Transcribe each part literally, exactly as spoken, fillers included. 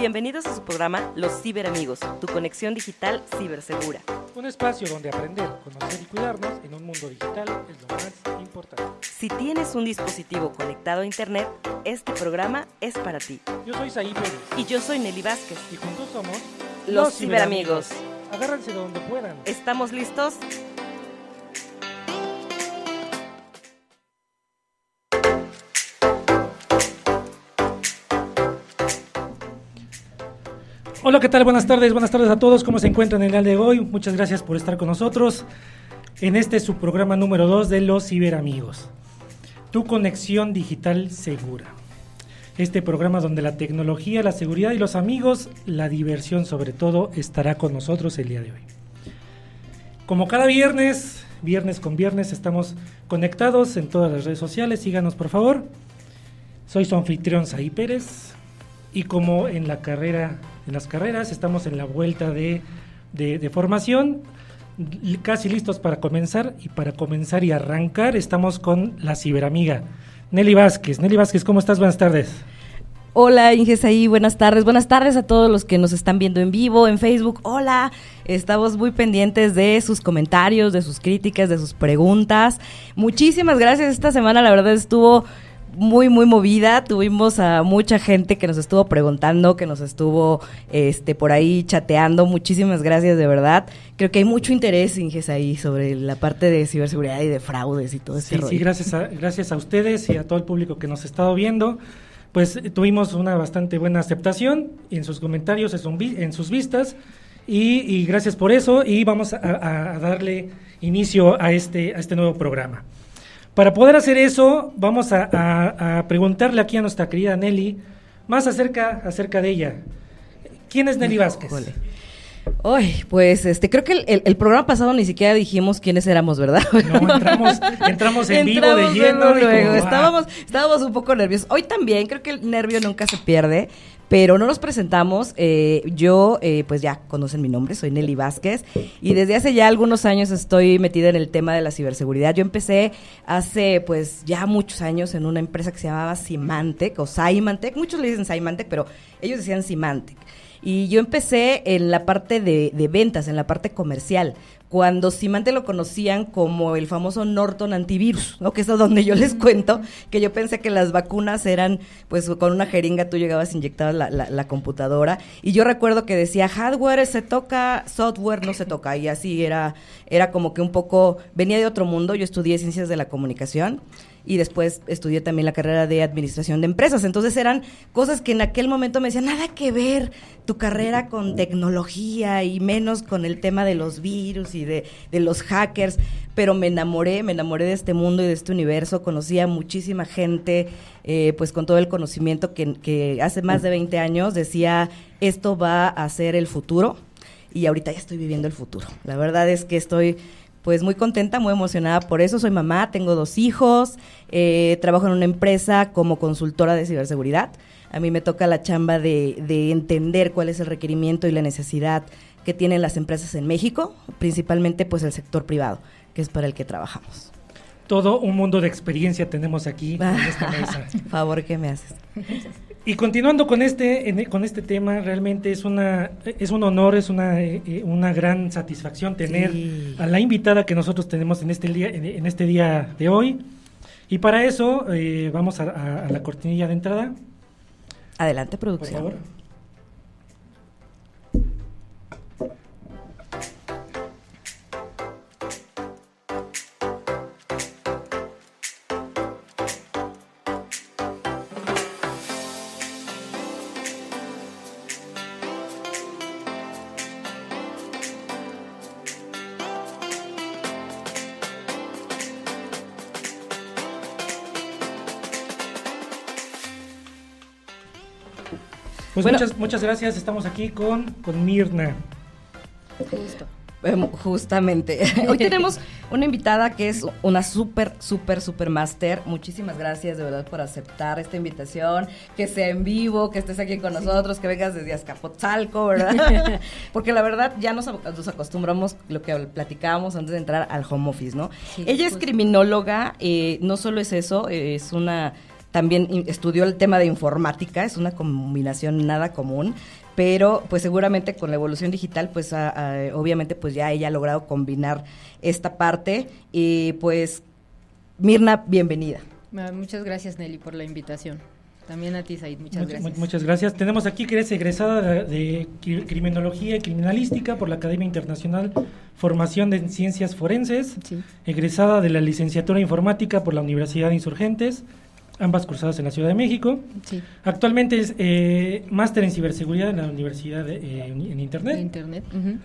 Bienvenidos a su programa Los Ciberamigos, tu conexión digital cibersegura. Un espacio donde aprender, conocer y cuidarnos en un mundo digital es lo más importante. Si tienes un dispositivo conectado a internet, este programa es para ti. Yo soy Saí Pérez. Y yo soy Nelly Vázquez. Y juntos somos Los, Los Ciberamigos. Agárrense de donde puedan. ¿Estamos listos? Hola, ¿qué tal? Buenas tardes, buenas tardes a todos. ¿Cómo se encuentran el día de hoy? Muchas gracias por estar con nosotros en este su programa número dos de Los Ciberamigos, tu conexión digital segura. Este programa donde la tecnología, la seguridad y los amigos, la diversión sobre todo, estará con nosotros el día de hoy. Como cada viernes, viernes con viernes, estamos conectados en todas las redes sociales. Síganos, por favor. Soy su anfitrión, Saí Pérez. Y como en la carrera, en las carreras, estamos en la vuelta de, de, de formación, casi listos para comenzar, y para comenzar y arrancar estamos con la ciberamiga, Nelly Vázquez. Nelly Vázquez, ¿cómo estás? Buenas tardes. Hola, Inge Saí, buenas tardes. Buenas tardes a todos los que nos están viendo en vivo, en Facebook. Hola, estamos muy pendientes de sus comentarios, de sus críticas, de sus preguntas. Muchísimas gracias. Esta semana la verdad estuvo muy, muy movida. Tuvimos a mucha gente que nos estuvo preguntando, que nos estuvo este por ahí chateando. Muchísimas gracias, de verdad. Creo que hay mucho interés, Inges, ahí sobre la parte de ciberseguridad y de fraudes y todo ese sí, rollo. Sí, gracias a, gracias a ustedes y a todo el público que nos ha estado viendo. Pues tuvimos una bastante buena aceptación en sus comentarios, en, su, en sus vistas, y, y gracias por eso, y vamos a, a, a darle inicio a este, a este nuevo programa. Para poder hacer eso, vamos a, a, a preguntarle aquí a nuestra querida Nelly más acerca, acerca de ella. ¿Quién es Nelly Vázquez? Híjole. Ay, pues este, creo que el, el, el programa pasado ni siquiera dijimos quiénes éramos, ¿verdad? No, entramos, entramos en entramos vivo de lleno. Luego, luego. Como, estábamos, estábamos un poco nerviosos. Hoy también, creo que el nervio nunca se pierde, pero no nos presentamos. Eh, yo, eh, pues ya conocen mi nombre, soy Nelly Vázquez, y desde hace ya algunos años estoy metida en el tema de la ciberseguridad. Yo empecé hace, pues, ya muchos años en una empresa que se llamaba Symantec, o Symantec, muchos le dicen Symantec, pero ellos decían Symantec. Y yo empecé en la parte de, de ventas, en la parte comercial, cuando Symantec lo conocían como el famoso Norton antivirus, ¿no? Que es donde yo les cuento que yo pensé que las vacunas eran, pues con una jeringa tú llegabas, inyectabas la, la, la computadora, y yo recuerdo que decía, hardware se toca, software no se toca, y así era, era como que un poco, venía de otro mundo. Yo estudié ciencias de la comunicación, y después estudié también la carrera de administración de empresas. Entonces eran cosas que en aquel momento me decían, nada que ver tu carrera con tecnología y menos con el tema de los virus y de, de los hackers, pero me enamoré, me enamoré de este mundo y de este universo. Conocí a muchísima gente, eh, pues con todo el conocimiento que, que hace más de veinte años decía, esto va a ser el futuro, y ahorita ya estoy viviendo el futuro. La verdad es que estoy pues muy contenta, muy emocionada por eso. Soy mamá, tengo dos hijos, eh, trabajo en una empresa como consultora de ciberseguridad. A mí me toca la chamba de, de entender cuál es el requerimiento y la necesidad que tienen las empresas en México, principalmente pues el sector privado, que es para el que trabajamos. Todo un mundo de experiencia tenemos aquí en esta mesa. Favor que me haces. Y continuando con este en, con este tema, realmente es una es un honor, es una eh, una gran satisfacción tener sí. a la invitada que nosotros tenemos en este día en, en este día de hoy. Y para eso eh, vamos a, a, a la cortinilla de entrada. Adelante, producción. Por favor. Pues bueno, muchas, muchas gracias, estamos aquí con, con Mirna. Justo. Justamente. Hoy tenemos una invitada que es una súper, súper, súper máster. Muchísimas gracias de verdad por aceptar esta invitación, que sea en vivo, que estés aquí con nosotros, que vengas desde Azcapotzalco, ¿verdad? Porque la verdad ya nos, nos acostumbramos, lo que platicábamos antes de entrar al home office, ¿no? Sí, Ella pues. es criminóloga, eh, no solo es eso, eh, es una también in- estudió el tema de informática, es una combinación nada común, pero pues seguramente con la evolución digital, pues a, a, obviamente pues ya ella ha logrado combinar esta parte y pues Mirna, bienvenida. Muchas gracias, Nelly, por la invitación. También a ti, Said, muchas Much, gracias. Muchas gracias. Tenemos aquí que eres egresada de, de Criminología y Criminalística por la Academia Internacional Formación de Ciencias Forenses, Sí. egresada de la Licenciatura en Informática por la Universidad de Insurgentes, ambas cursadas en la Ciudad de México. Sí. Actualmente es eh, máster en ciberseguridad en la Universidad de, eh, en Internet. Internet. Uh-huh.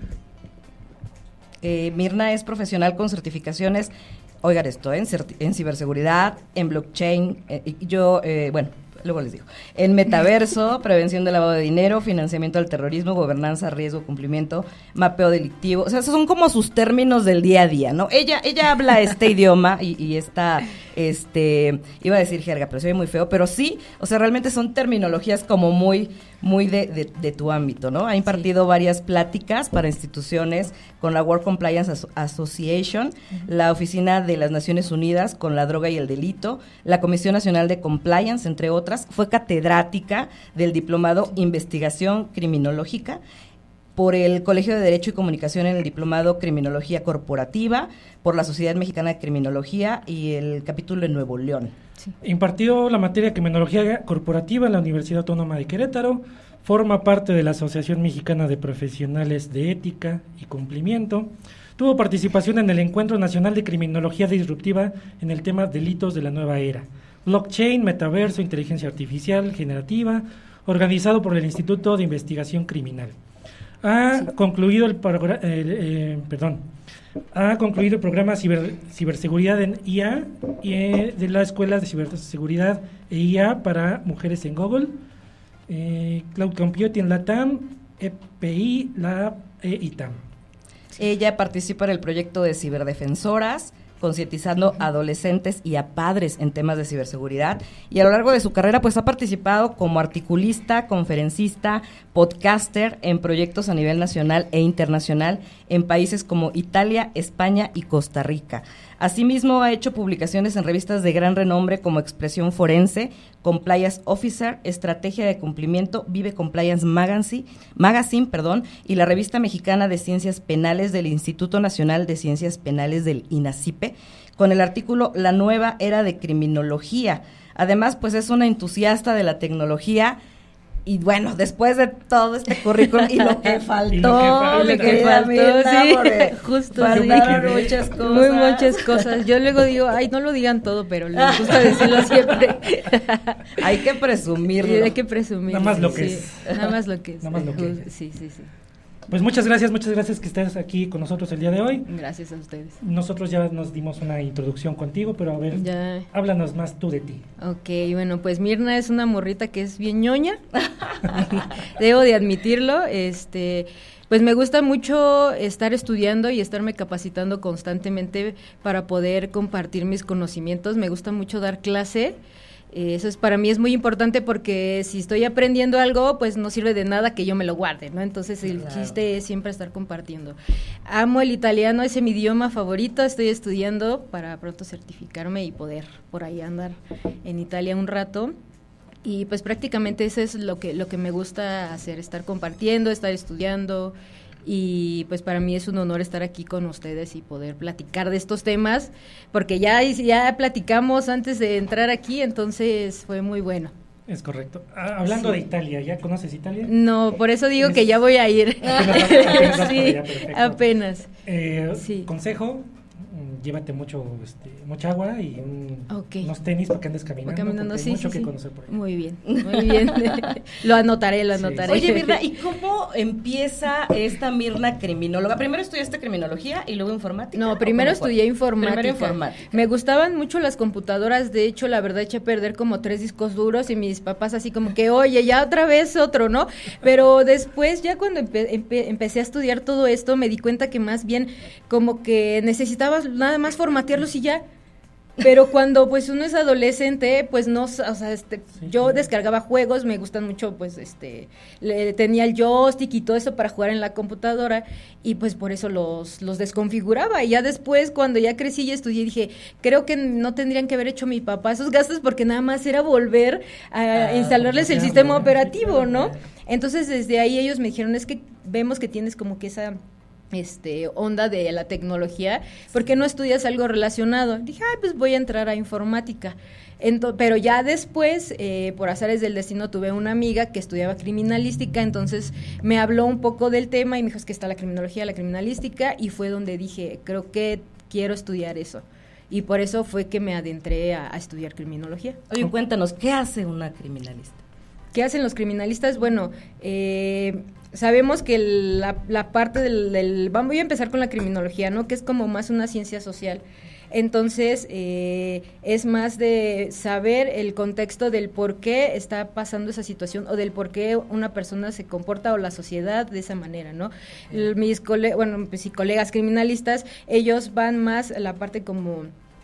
Eh, Mirna es profesional con certificaciones, oigan esto, en, certi- en ciberseguridad, en blockchain, eh, y yo, eh, bueno, luego les digo, en metaverso, prevención del lavado de dinero, financiamiento al terrorismo, gobernanza, riesgo, cumplimiento, mapeo delictivo, o sea, esos son como sus términos del día a día, ¿no? Ella, ella habla este idioma y, y esta, este, iba a decir jerga, pero se ve muy feo, pero sí, o sea, realmente son terminologías como muy, muy de, de, de tu ámbito, ¿no? Ha impartido sí. varias pláticas para instituciones con la World Compliance As- Association, uh-huh. la Oficina de las Naciones Unidas con la Droga y el Delito, la Comisión Nacional de Compliance, entre otras. Fue catedrática del Diplomado Investigación Criminológica por el Colegio de Derecho y Comunicación en el Diplomado Criminología Corporativa, por la Sociedad Mexicana de Criminología y el capítulo de Nuevo León. Sí. Impartió la materia de Criminología Corporativa en la Universidad Autónoma de Querétaro, forma parte de la Asociación Mexicana de Profesionales de Ética y Cumplimiento, tuvo participación en el Encuentro Nacional de Criminología Disruptiva en el tema Delitos de la Nueva Era, blockchain, metaverso, inteligencia artificial generativa, organizado por el Instituto de Investigación Criminal. Ha sí. concluido el, progr- el eh, perdón, ha concluido el programa Ciber, Ciberseguridad en I A y, eh, de la Escuela de Ciberseguridad e I A para Mujeres en Google, eh, Cloud Computing Latam, E P I Lab e I T A M. Ella participa en el proyecto de Ciberdefensoras, concientizando a adolescentes y a padres en temas de ciberseguridad, y a lo largo de su carrera pues ha participado como articulista, conferencista, podcaster en proyectos a nivel nacional e internacional en países como Italia, España y Costa Rica. Asimismo ha hecho publicaciones en revistas de gran renombre como Expresión Forense, Compliance Officer, Estrategia de Cumplimiento, Vive Compliance Magazine, Magazine perdón, y la Revista Mexicana de Ciencias Penales del Instituto Nacional de Ciencias Penales del INACIPE, con el artículo La Nueva Era de Criminología. Además, pues es una entusiasta de la tecnología. Y bueno, después de todo este currículum y lo que faltó, y lo que faltó, mi lo que querida faltó, Mirna, sí, porque justo, faltaron sí. muchas cosas. Muy muchas cosas. Yo luego digo, ay, no lo digan todo, pero les gusta decirlo siempre. Hay que presumirlo. Sí, hay que presumirlo. Nada más lo sí, que sí. es. Nada más lo que es. Nada más lo que es. Sí, sí, sí. Pues muchas gracias, muchas gracias que estés aquí con nosotros el día de hoy. Gracias a ustedes. Nosotros ya nos dimos una introducción contigo, pero a ver, ya. háblanos más tú de ti. Ok, bueno, pues Mirna es una morrita que es bien ñoña, debo de admitirlo, este... Pues me gusta mucho estar estudiando y estarme capacitando constantemente para poder compartir mis conocimientos. Me gusta mucho dar clase. Eh, eso es para mí es muy importante porque si estoy aprendiendo algo, pues no sirve de nada que yo me lo guarde, ¿no? Entonces el Claro. chiste es siempre estar compartiendo. Amo el italiano, es mi idioma favorito. Estoy estudiando para pronto certificarme y poder por ahí andar en Italia un rato. Y pues prácticamente eso es lo que lo que me gusta hacer, estar compartiendo, estar estudiando, y pues para mí es un honor estar aquí con ustedes y poder platicar de estos temas, porque ya, ya platicamos antes de entrar aquí, entonces fue muy bueno. Es correcto. Ah, hablando Sí. de Italia, ¿ya conoces Italia? No, por eso digo Es- que ya voy a ir. Apenas vas- apenas vas Sí, para allá, perfecto. apenas. Eh, Sí. Consejo, mm, llévate mucho, este, mucha agua y un- Ok. unos tenis para que andes caminando, Voy caminando, porque sí, hay mucho sí, que sí. conocer por allá. Muy bien, muy bien. Lo anotaré, lo Sí. anotaré. Oye, Mirna, ¿y cómo empieza esta Mirna criminóloga? Primero estudiaste criminología y luego informática. No, ¿o primero cómo fue? estudié informática. Primero informática. Me gustaban mucho las computadoras, de hecho, la verdad eché a perder como tres discos duros y mis papás así como que, oye, ya otra vez otro, ¿no? Pero después, ya cuando empe- empe- empecé a estudiar todo esto, me di cuenta que más bien como que necesitabas nada más formatearlos y ya. pero cuando pues uno es adolescente, pues no, o sea, este, Sí, yo claro. descargaba juegos, me gustan mucho, pues, este, le, tenía el joystick y todo eso para jugar en la computadora, y pues por eso los, los desconfiguraba, y ya después, cuando ya crecí y estudié, dije, creo que no tendrían que haber hecho mi papá esos gastos, porque nada más era volver a Ah, instalarles el ya, sistema ¿no? operativo, Sí, ¿no? claro. Entonces, desde ahí ellos me dijeron, es que vemos que tienes como que esa este onda de la tecnología, ¿por qué no estudias algo relacionado? Dije, ay, pues voy a entrar a informática. Ento- pero ya después, eh, por azares del destino, tuve una amiga que estudiaba criminalística, entonces me habló un poco del tema y me dijo, es que está la criminología, la criminalística, y fue donde dije, creo que quiero estudiar eso. Y por eso fue que me adentré a, a estudiar criminología. Oye, cuéntanos, ¿qué hace una criminalista? ¿Qué hacen los criminalistas? Bueno, eh, sabemos que la, la parte del, del... Vamos, voy a empezar con la criminología, ¿no? Que es como más una ciencia social. Entonces, eh, es más de saber el contexto del por qué está pasando esa situación o del por qué una persona se comporta o la sociedad de esa manera, ¿no? El, mis cole, bueno, pues, sí, colegas criminalistas, ellos van más a la parte como...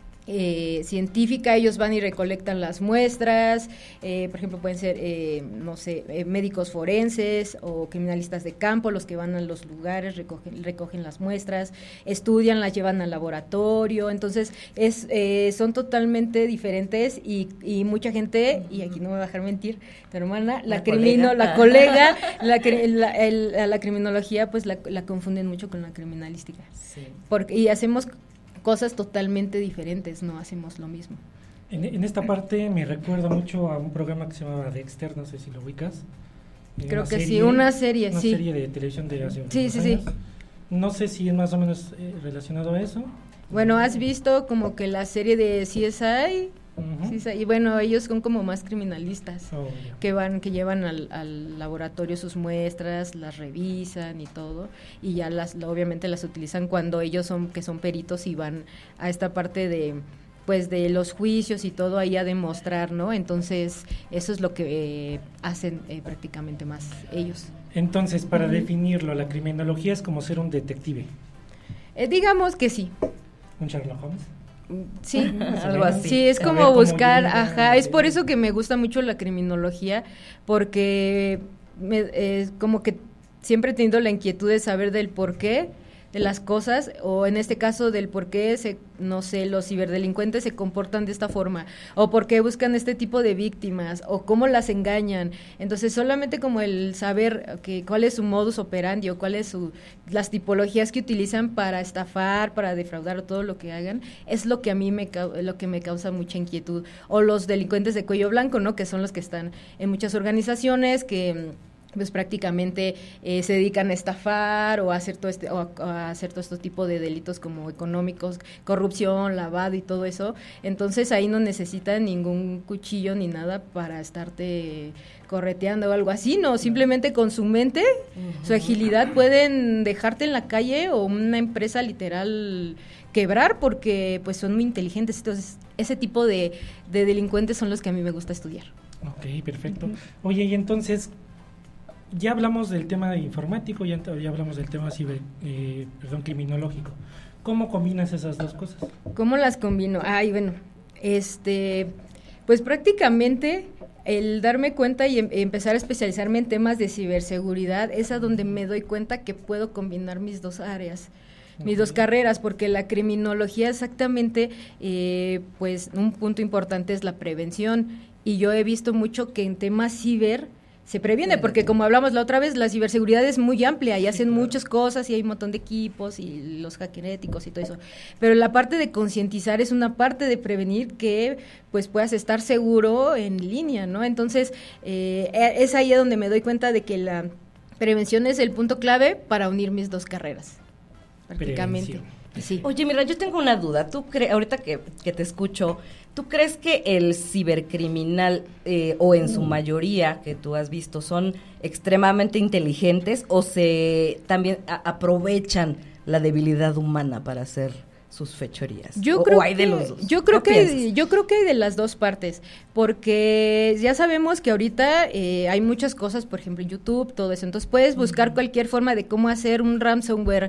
Eh, científica, ellos van y recolectan las muestras, eh, por ejemplo pueden ser, eh, no sé, eh, médicos forenses o criminalistas de campo, los que van a los lugares, recogen, recogen las muestras, estudian, las llevan al laboratorio, entonces es eh, son totalmente diferentes y, y mucha gente, y aquí no me voy a dejar mentir, tu hermana, la, La crimino, colega. la colega, la, cri- la, el- la criminología pues la, la confunden mucho con la criminalística, Sí. porque, y hacemos cosas totalmente diferentes, no hacemos lo mismo. En, en esta parte me recuerda mucho a un programa que se llamaba Dexter, no sé si lo ubicas. Eh, Creo una que sí, una serie, una sí. serie de televisión de hace Sí, unos sí, sí. años. No sé si es más o menos eh, relacionado a eso. Bueno, ¿has visto como que la serie de C S I? Ujú. C S I, y bueno, ellos son como más criminalistas, Oh, ya. que van, que llevan al, al laboratorio sus muestras, las revisan y todo, y ya las, obviamente las utilizan cuando ellos son, que son peritos y van a esta parte de, pues de los juicios y todo ahí a demostrar, ¿no? Entonces, eso es lo que eh, hacen eh, prácticamente más ellos. Entonces, para Ujú. definirlo, la criminología es como ser un detective, Eh, digamos que sí. un Sherlock Holmes. Sí, Algo así. Sí, es A como ver cómo buscar, llega, ajá, es sí. por eso que me gusta mucho la criminología, porque me, eh, como que siempre he tenido la inquietud de saber del por qué de las cosas, o en este caso del por qué, se, no sé, los ciberdelincuentes se comportan de esta forma, o por qué buscan este tipo de víctimas, o cómo las engañan. Entonces, solamente como el saber que, cuál es su modus operandi, o cuáles su las tipologías que utilizan para estafar, para defraudar, o todo lo que hagan, es lo que a mí me, cau- lo que me causa mucha inquietud. O los delincuentes de cuello blanco, ¿no? Que son los que están en muchas organizaciones, que pues prácticamente eh, se dedican a estafar o a hacer todo este o a, a hacer todo este tipo de delitos como económicos, corrupción, lavado y todo eso. Entonces ahí no necesitan ningún cuchillo ni nada para estarte correteando o algo así, no, simplemente con su mente, su agilidad pueden dejarte en la calle o una empresa literal quebrar porque pues son muy inteligentes. Entonces ese tipo de, de delincuentes son los que a mí me gusta estudiar. Ok, perfecto. Oye, y entonces, ya hablamos del tema informático, ya, ya hablamos del tema ciber, eh, perdón, criminológico. ¿Cómo combinas esas dos cosas? ¿Cómo las combino? Ay, bueno, este, pues prácticamente el darme cuenta y em- empezar a especializarme en temas de ciberseguridad es a donde me doy cuenta que puedo combinar mis dos áreas, mis dos Ok. carreras, porque la criminología exactamente, eh, pues un punto importante es la prevención, y yo he visto mucho que en temas ciber se previene, porque como hablamos la otra vez, la ciberseguridad es muy amplia y hacen muchas cosas y hay un montón de equipos y los hackeréticos y todo eso. Pero la parte de concientizar es una parte de prevenir que pues puedas estar seguro en línea, ¿no? Entonces, eh, es ahí donde me doy cuenta de que la prevención es el punto clave para unir mis dos carreras, prácticamente. Prevención. Sí. Oye, mira, yo tengo una duda. ¿Tú crees, ahorita que, que te escucho, ¿tú crees que el cibercriminal, eh, o en su mayoría que tú has visto, son extremadamente inteligentes o se también a- aprovechan la debilidad humana para hacer sus fechorías? Yo o, creo o hay que, de los dos. Yo creo ¿Qué que piensas? yo creo que hay de las dos partes, porque ya sabemos que ahorita eh, hay muchas cosas, por ejemplo, en YouTube, todo eso. Entonces puedes buscar cualquier forma de cómo hacer un ransomware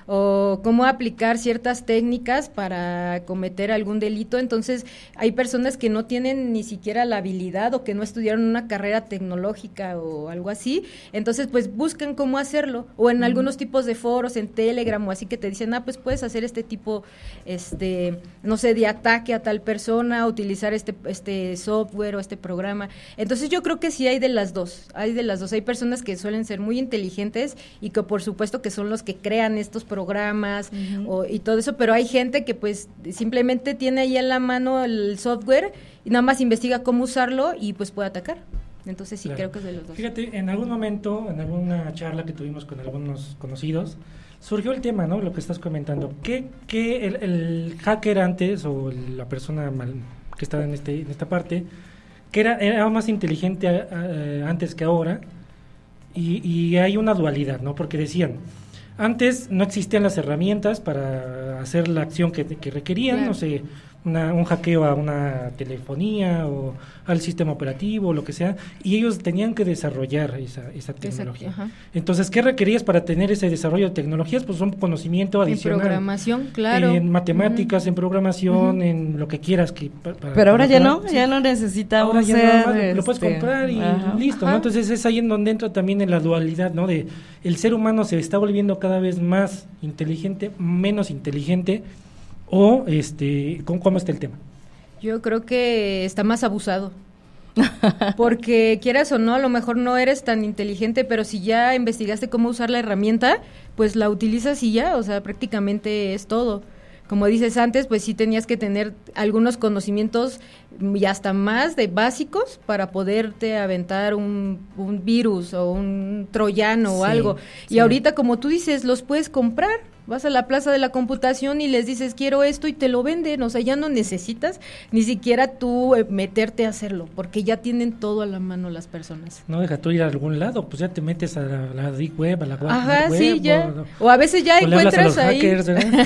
o cómo aplicar ciertas técnicas para cometer algún delito. Entonces hay personas que no tienen ni siquiera la habilidad o que no estudiaron una carrera tecnológica o algo así, entonces pues buscan cómo hacerlo, o en uh-huh. algunos tipos de foros, en Telegram o así, que te dicen, ah, pues puedes hacer este tipo, este, no sé, de ataque a tal persona, utilizar este, este software o este programa. Entonces yo creo que sí hay de las dos, hay de las dos, hay personas que suelen ser muy inteligentes y que por supuesto que son los que crean estos programas uh-huh. o, y todo eso, pero hay gente que pues simplemente tiene ahí en la mano el software y nada más investiga cómo usarlo y pues puede atacar. Entonces sí, claro. creo que es de los dos. Fíjate, en algún momento, en alguna charla que tuvimos con algunos conocidos, surgió el tema, ¿no? Lo que estás comentando. ¿Qué, qué el, el hacker antes, o la persona mal, que estaba en, este, en esta parte, que era, era más inteligente a, a, antes que ahora? Y, y hay una dualidad, ¿no? Porque decían, antes no existían las herramientas para hacer la acción que, que requerían, claro. no sé, una, un hackeo a una telefonía o al sistema operativo o lo que sea, y ellos tenían que desarrollar esa, esa tecnología. Exacto, Entonces, ¿qué requerías para tener ese desarrollo de tecnologías? Pues un conocimiento adicional. En programación, claro. En matemáticas, uh-huh. en programación, uh-huh. en lo que quieras. Que, para, Pero para ahora ya no, sí. ya no necesitamos ahora ya ser, no, este... lo puedes comprar y Ajá. listo, ¿no? Entonces es ahí en donde entra también en la dualidad, ¿no? De el ser humano se está volviendo cada vez más inteligente, menos inteligente, o este, ¿cómo, cómo está el tema? Yo creo que está más abusado. Porque quieras o no, a lo mejor no eres tan inteligente, pero si ya investigaste cómo usar la herramienta, pues la utilizas y ya, o sea, prácticamente es todo. Como dices antes, pues sí tenías que tener algunos conocimientos y hasta más de básicos para poderte aventar un, un virus o un troyano sí, o algo. Y sí. ahorita, como tú dices, los puedes comprar. Vas a la plaza de la computación y les dices, quiero esto, y te lo venden. O sea, ya no necesitas ni siquiera tú eh, meterte a hacerlo, porque ya tienen todo a la mano las personas. No deja tú ir a algún lado, pues ya te metes a la, la Deep Web, a la web. Ajá, web, sí, ya. O, o a veces ya encuentras ahí. Hackers,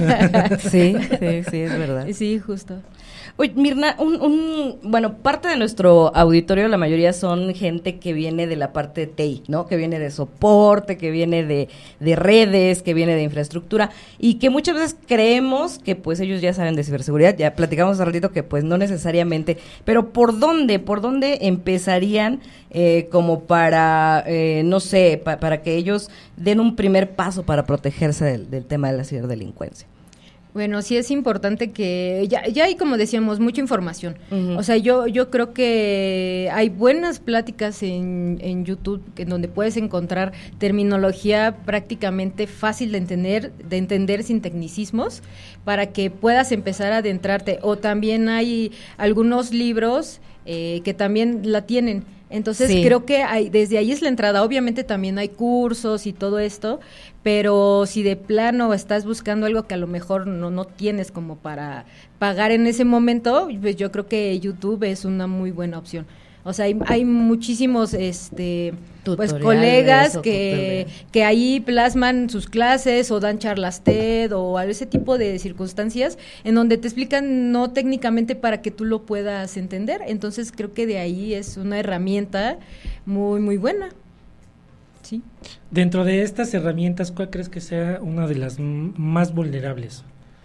sí, sí, sí, es verdad. Sí, justo. Oye, Mirna, un, un, bueno, parte de nuestro auditorio, la mayoría son gente que viene de la parte de T I, ¿no? Que viene de soporte, que viene de, de redes, que viene de infraestructura, y que muchas veces creemos que pues ellos ya saben de ciberseguridad. Ya platicamos hace ratito que pues no necesariamente, pero ¿por dónde? ¿Por dónde empezarían eh, como para, eh, no sé, pa, para que ellos den un primer paso para protegerse del, del tema de la ciberdelincuencia? Bueno, sí es importante que, ya, ya hay, como decíamos, mucha información. Uh-huh. O sea, yo yo creo que hay buenas pláticas en, en YouTube en donde puedes encontrar terminología prácticamente fácil de entender, de entender sin tecnicismos, para que puedas empezar a adentrarte. O también hay algunos libros eh, que también la tienen. Entonces sí. creo que hay, desde ahí es la entrada. Obviamente también hay cursos y todo esto, pero si de plano estás buscando algo que a lo mejor no, no tienes como para pagar en ese momento, pues yo creo que YouTube es una muy buena opción. O sea, hay, hay muchísimos este pues colegas que, que ahí plasman sus clases o dan charlas TED o ese tipo de circunstancias en donde te explican no técnicamente para que tú lo puedas entender. Entonces creo que de ahí es una herramienta muy, muy buena. Sí. Dentro de estas herramientas, ¿cuál crees que sea una de las m- más vulnerables?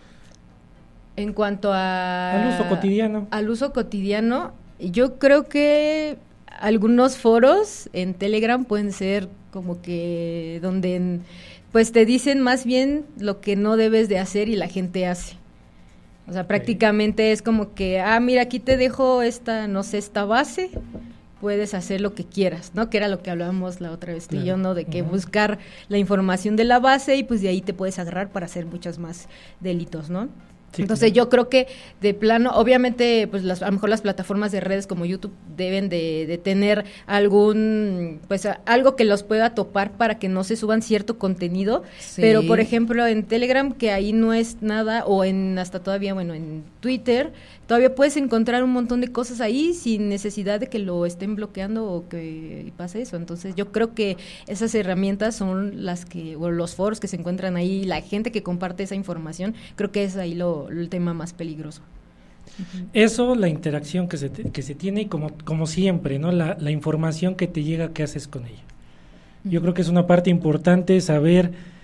En cuanto a... Al uso cotidiano. Al uso cotidiano, yo creo que algunos foros en Telegram pueden ser como que donde pues te dicen más bien lo que no debes de hacer y la gente hace. O sea, prácticamente okay. es como que, ah, mira, aquí te dejo esta, no sé, esta base, puedes hacer lo que quieras, ¿no? Que era lo que hablábamos la otra vez tú y yo, ¿no? De que uh-huh. buscar la información de la base y pues de ahí te puedes agarrar para hacer muchos más delitos, ¿no? Sí, Entonces claro. yo creo que de plano, obviamente, pues las, a lo mejor las plataformas de redes como YouTube deben de, de tener algún, pues a, algo que los pueda topar para que no se suban cierto contenido, sí. pero por ejemplo en Telegram, que ahí no es nada, o en hasta todavía, bueno, en Twitter, todavía puedes encontrar un montón de cosas ahí sin necesidad de que lo estén bloqueando o que pase eso. Entonces yo creo que esas herramientas son las que, o los foros que se encuentran ahí, la gente que comparte esa información, creo que es ahí lo el tema más peligroso. Uh-huh. Eso, la interacción que se te, que se tiene y como como siempre, ¿no? La, la información que te llega, ¿qué haces con ella? Uh-huh. Yo creo que es una parte importante saber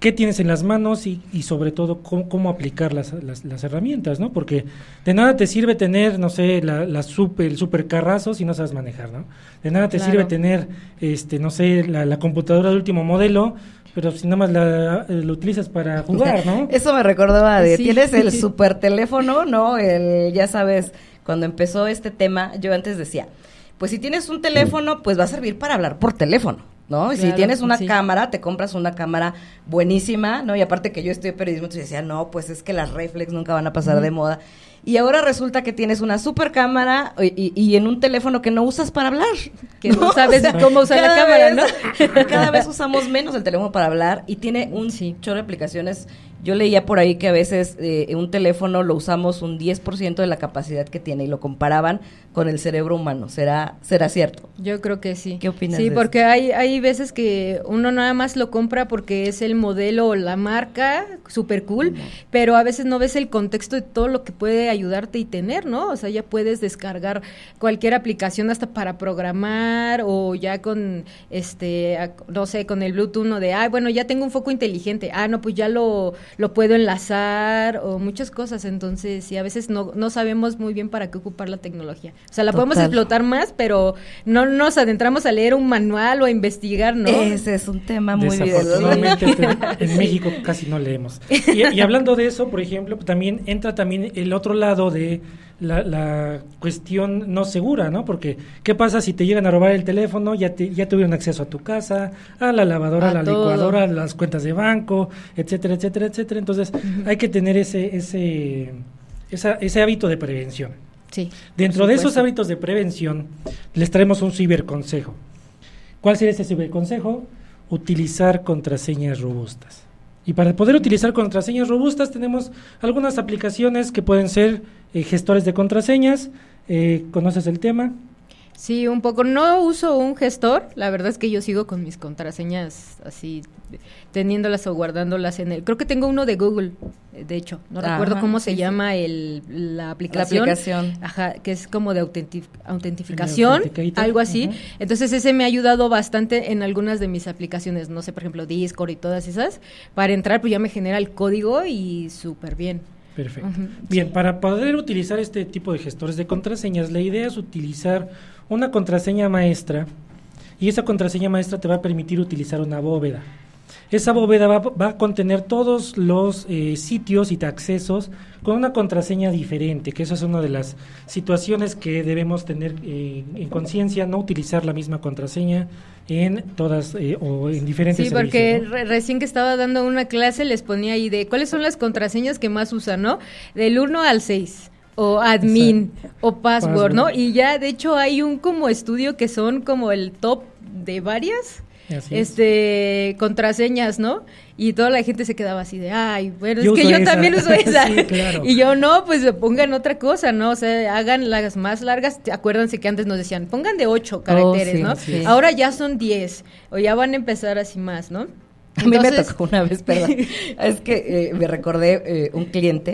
qué tienes en las manos y, y sobre todo cómo, cómo aplicar las, las, las herramientas, ¿no? Porque de nada te sirve tener, no sé, la, la super, el super carrazo si no sabes manejar, ¿no? De nada te Claro. sirve tener, este, no sé, la, la computadora de último modelo, pero si nada más la, la utilizas para jugar, ¿no? Eso me recordaba de, Sí. tienes el super teléfono, ¿no? El, ya sabes, cuando empezó este tema, yo antes decía, pues si tienes un teléfono, pues va a servir para hablar por teléfono, ¿no? Y si Claro, tienes una sí. cámara, te compras una cámara buenísima, ¿no? Y aparte que yo estudié periodismo, entonces decía, no, pues es que las reflex nunca van a pasar Ujú. de moda. Y ahora resulta que tienes una super cámara y, y- y en un teléfono que no usas para hablar. Que no sabes cómo usar la cada cámara, vez- Cada vez usamos menos el teléfono para hablar y tiene un Sí. chorro de aplicaciones. Yo leía por ahí que a veces eh, un teléfono lo usamos un diez por ciento de la capacidad que tiene y lo comparaban con el cerebro humano. ¿Será, será cierto? Yo creo que sí. ¿Qué opinas Sí, de porque hay, hay veces que uno nada más lo compra porque es el modelo o la marca, súper cool, pero a veces no ves el contexto de todo lo que puede ayudarte y tener, ¿no? O sea, ya puedes descargar cualquier aplicación hasta para programar o ya con, este, a- no sé, con el Bluetooth, uno de, ah, bueno, ya tengo un foco inteligente, ah, no, pues ya lo, lo puedo enlazar o muchas cosas, entonces, sí, a veces no, no sabemos muy bien para qué ocupar la tecnología. O sea, la podemos Total. explotar más, pero no nos adentramos a leer un manual o a investigar, ¿no? Ese es un tema muy bien. Desafortunadamente te- en México casi no leemos. Y, y hablando de eso, por ejemplo, también entra también el otro lado de la, la cuestión no segura, ¿no? Porque ¿qué pasa si te llegan a robar el teléfono? Ya te, ya tuvieron acceso a tu casa, a la lavadora, a A la todo. licuadora, a las cuentas de banco, etcétera, etcétera, etcétera. Entonces hay que tener ese ese esa- ese hábito de prevención. Sí. Dentro por de esos supuesto. hábitos de prevención, les traemos un ciberconsejo. ¿Cuál sería ese ciberconsejo? Utilizar contraseñas robustas. Y para poder utilizar contraseñas robustas tenemos algunas aplicaciones que pueden ser eh, gestores de contraseñas. Eh, ¿Conoces el tema? Sí, un poco. No uso un gestor, la verdad es que yo sigo con mis contraseñas así, teniéndolas o guardándolas en el... Creo que tengo uno de Google, eh, de hecho, no Ajá, recuerdo cómo se sí, sí. llama el, la aplicación. La aplicación. Ajá, que es como de autentif- autentificación, Authenticator, algo así. ajá. Entonces ese me ha ayudado bastante en algunas de mis aplicaciones, no sé, por ejemplo, Discord y todas esas. Para entrar, pues ya me genera el código y súper bien. Perfecto. Ujú, Bien, para poder utilizar este tipo de gestores de contraseñas, la idea es utilizar una contraseña maestra y esa contraseña maestra te va a permitir utilizar una bóveda. Esa bóveda va, va a contener todos los eh, sitios y accesos con una contraseña diferente, que esa es una de las situaciones que debemos tener eh, en conciencia, no utilizar la misma contraseña en todas eh, o en diferentes Sí, porque servicios, ¿no? re- recién que estaba dando una clase les ponía ahí de cuáles son las contraseñas que más usan, ¿no? Del uno al seis. O admin, o password, Password. ¿no? Y ya, de hecho, hay un como estudio que son como el top de varias Así es. este contraseñas, ¿no? Y toda la gente se quedaba así de, ay, bueno, Yo es que uso yo esa. también uso esa. Sí, claro. Y yo, no, pues pongan otra cosa, ¿no? O sea, hagan las más largas. Acuérdense que antes nos decían, pongan de ocho caracteres, sí, ¿no? sí. Ahora ya son diez, o ya van a empezar así más, ¿no? A mí me Entonces- tocó una vez, perdón. Es que eh, me recordé eh, un cliente.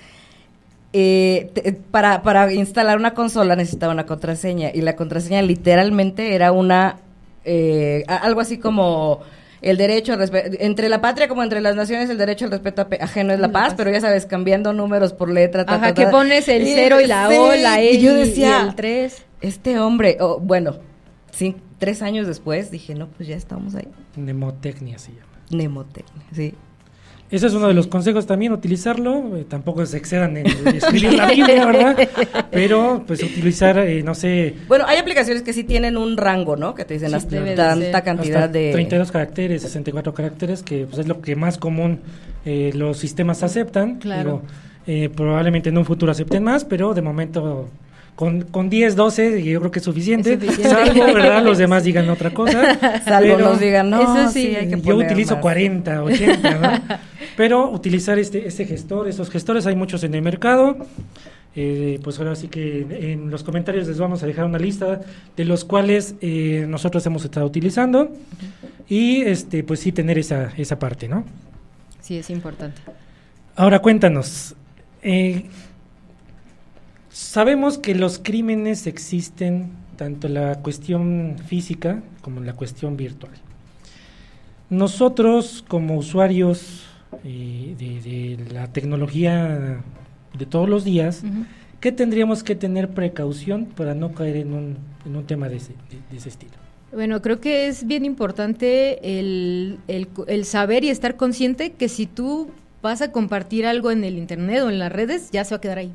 Eh, te- para, para instalar una consola necesitaba una contraseña y la contraseña literalmente era una eh, a- algo así como el derecho al respeto, entre la patria como entre las naciones el derecho al respeto ape- ajeno es la La paz, paz. pero ya sabes, cambiando números por letra. ta, Ajá, ta, que ta. pones el Y- cero y la O, sí, la E y yo y- decía, y el tres. este hombre, oh, bueno, sí, tres años después dije, no, pues ya estamos ahí. Mnemotecnia se llama. Mnemotecnia, sí. Ese es uno de los consejos también, utilizarlo, eh, tampoco se excedan en escribir la Biblia, ¿verdad? Pero, pues, utilizar, eh, no sé, Bueno, hay aplicaciones que sí tienen un rango, ¿no? Que te dicen Sí, hasta debe de tanta ser. cantidad hasta de... treinta y dos caracteres, sesenta y cuatro caracteres, que pues, es lo que más común eh, los sistemas aceptan. Claro. Digo, eh, probablemente en un futuro acepten más, pero de momento... Con, con diez, doce, yo creo que es suficiente. Es suficiente. Salvo, ¿verdad? Los demás digan otra cosa. Salvo pero- nos digan, no, Eso sí, sí. hay que yo poner utilizo más. cuarenta, ochenta, ¿no? Pero utilizar este, este gestor, estos gestores, hay muchos en el mercado. Eh, pues ahora sí que en, en los comentarios les vamos a dejar una lista de los cuales eh, nosotros hemos estado utilizando. Y este, pues sí, tener esa, esa parte, ¿no? Sí, es importante. Ahora cuéntanos. Eh, sabemos que los crímenes existen tanto en la cuestión física como en la cuestión virtual. nosotros como usuarios eh, de, de la tecnología de todos los días, uh-huh. ¿qué tendríamos que tener precaución para no caer en un, en un tema de ese, de, de ese estilo? Bueno, creo que es bien importante el, el, el saber y estar consciente que si tú vas a compartir algo en el internet o en las redes, ya se va a quedar ahí.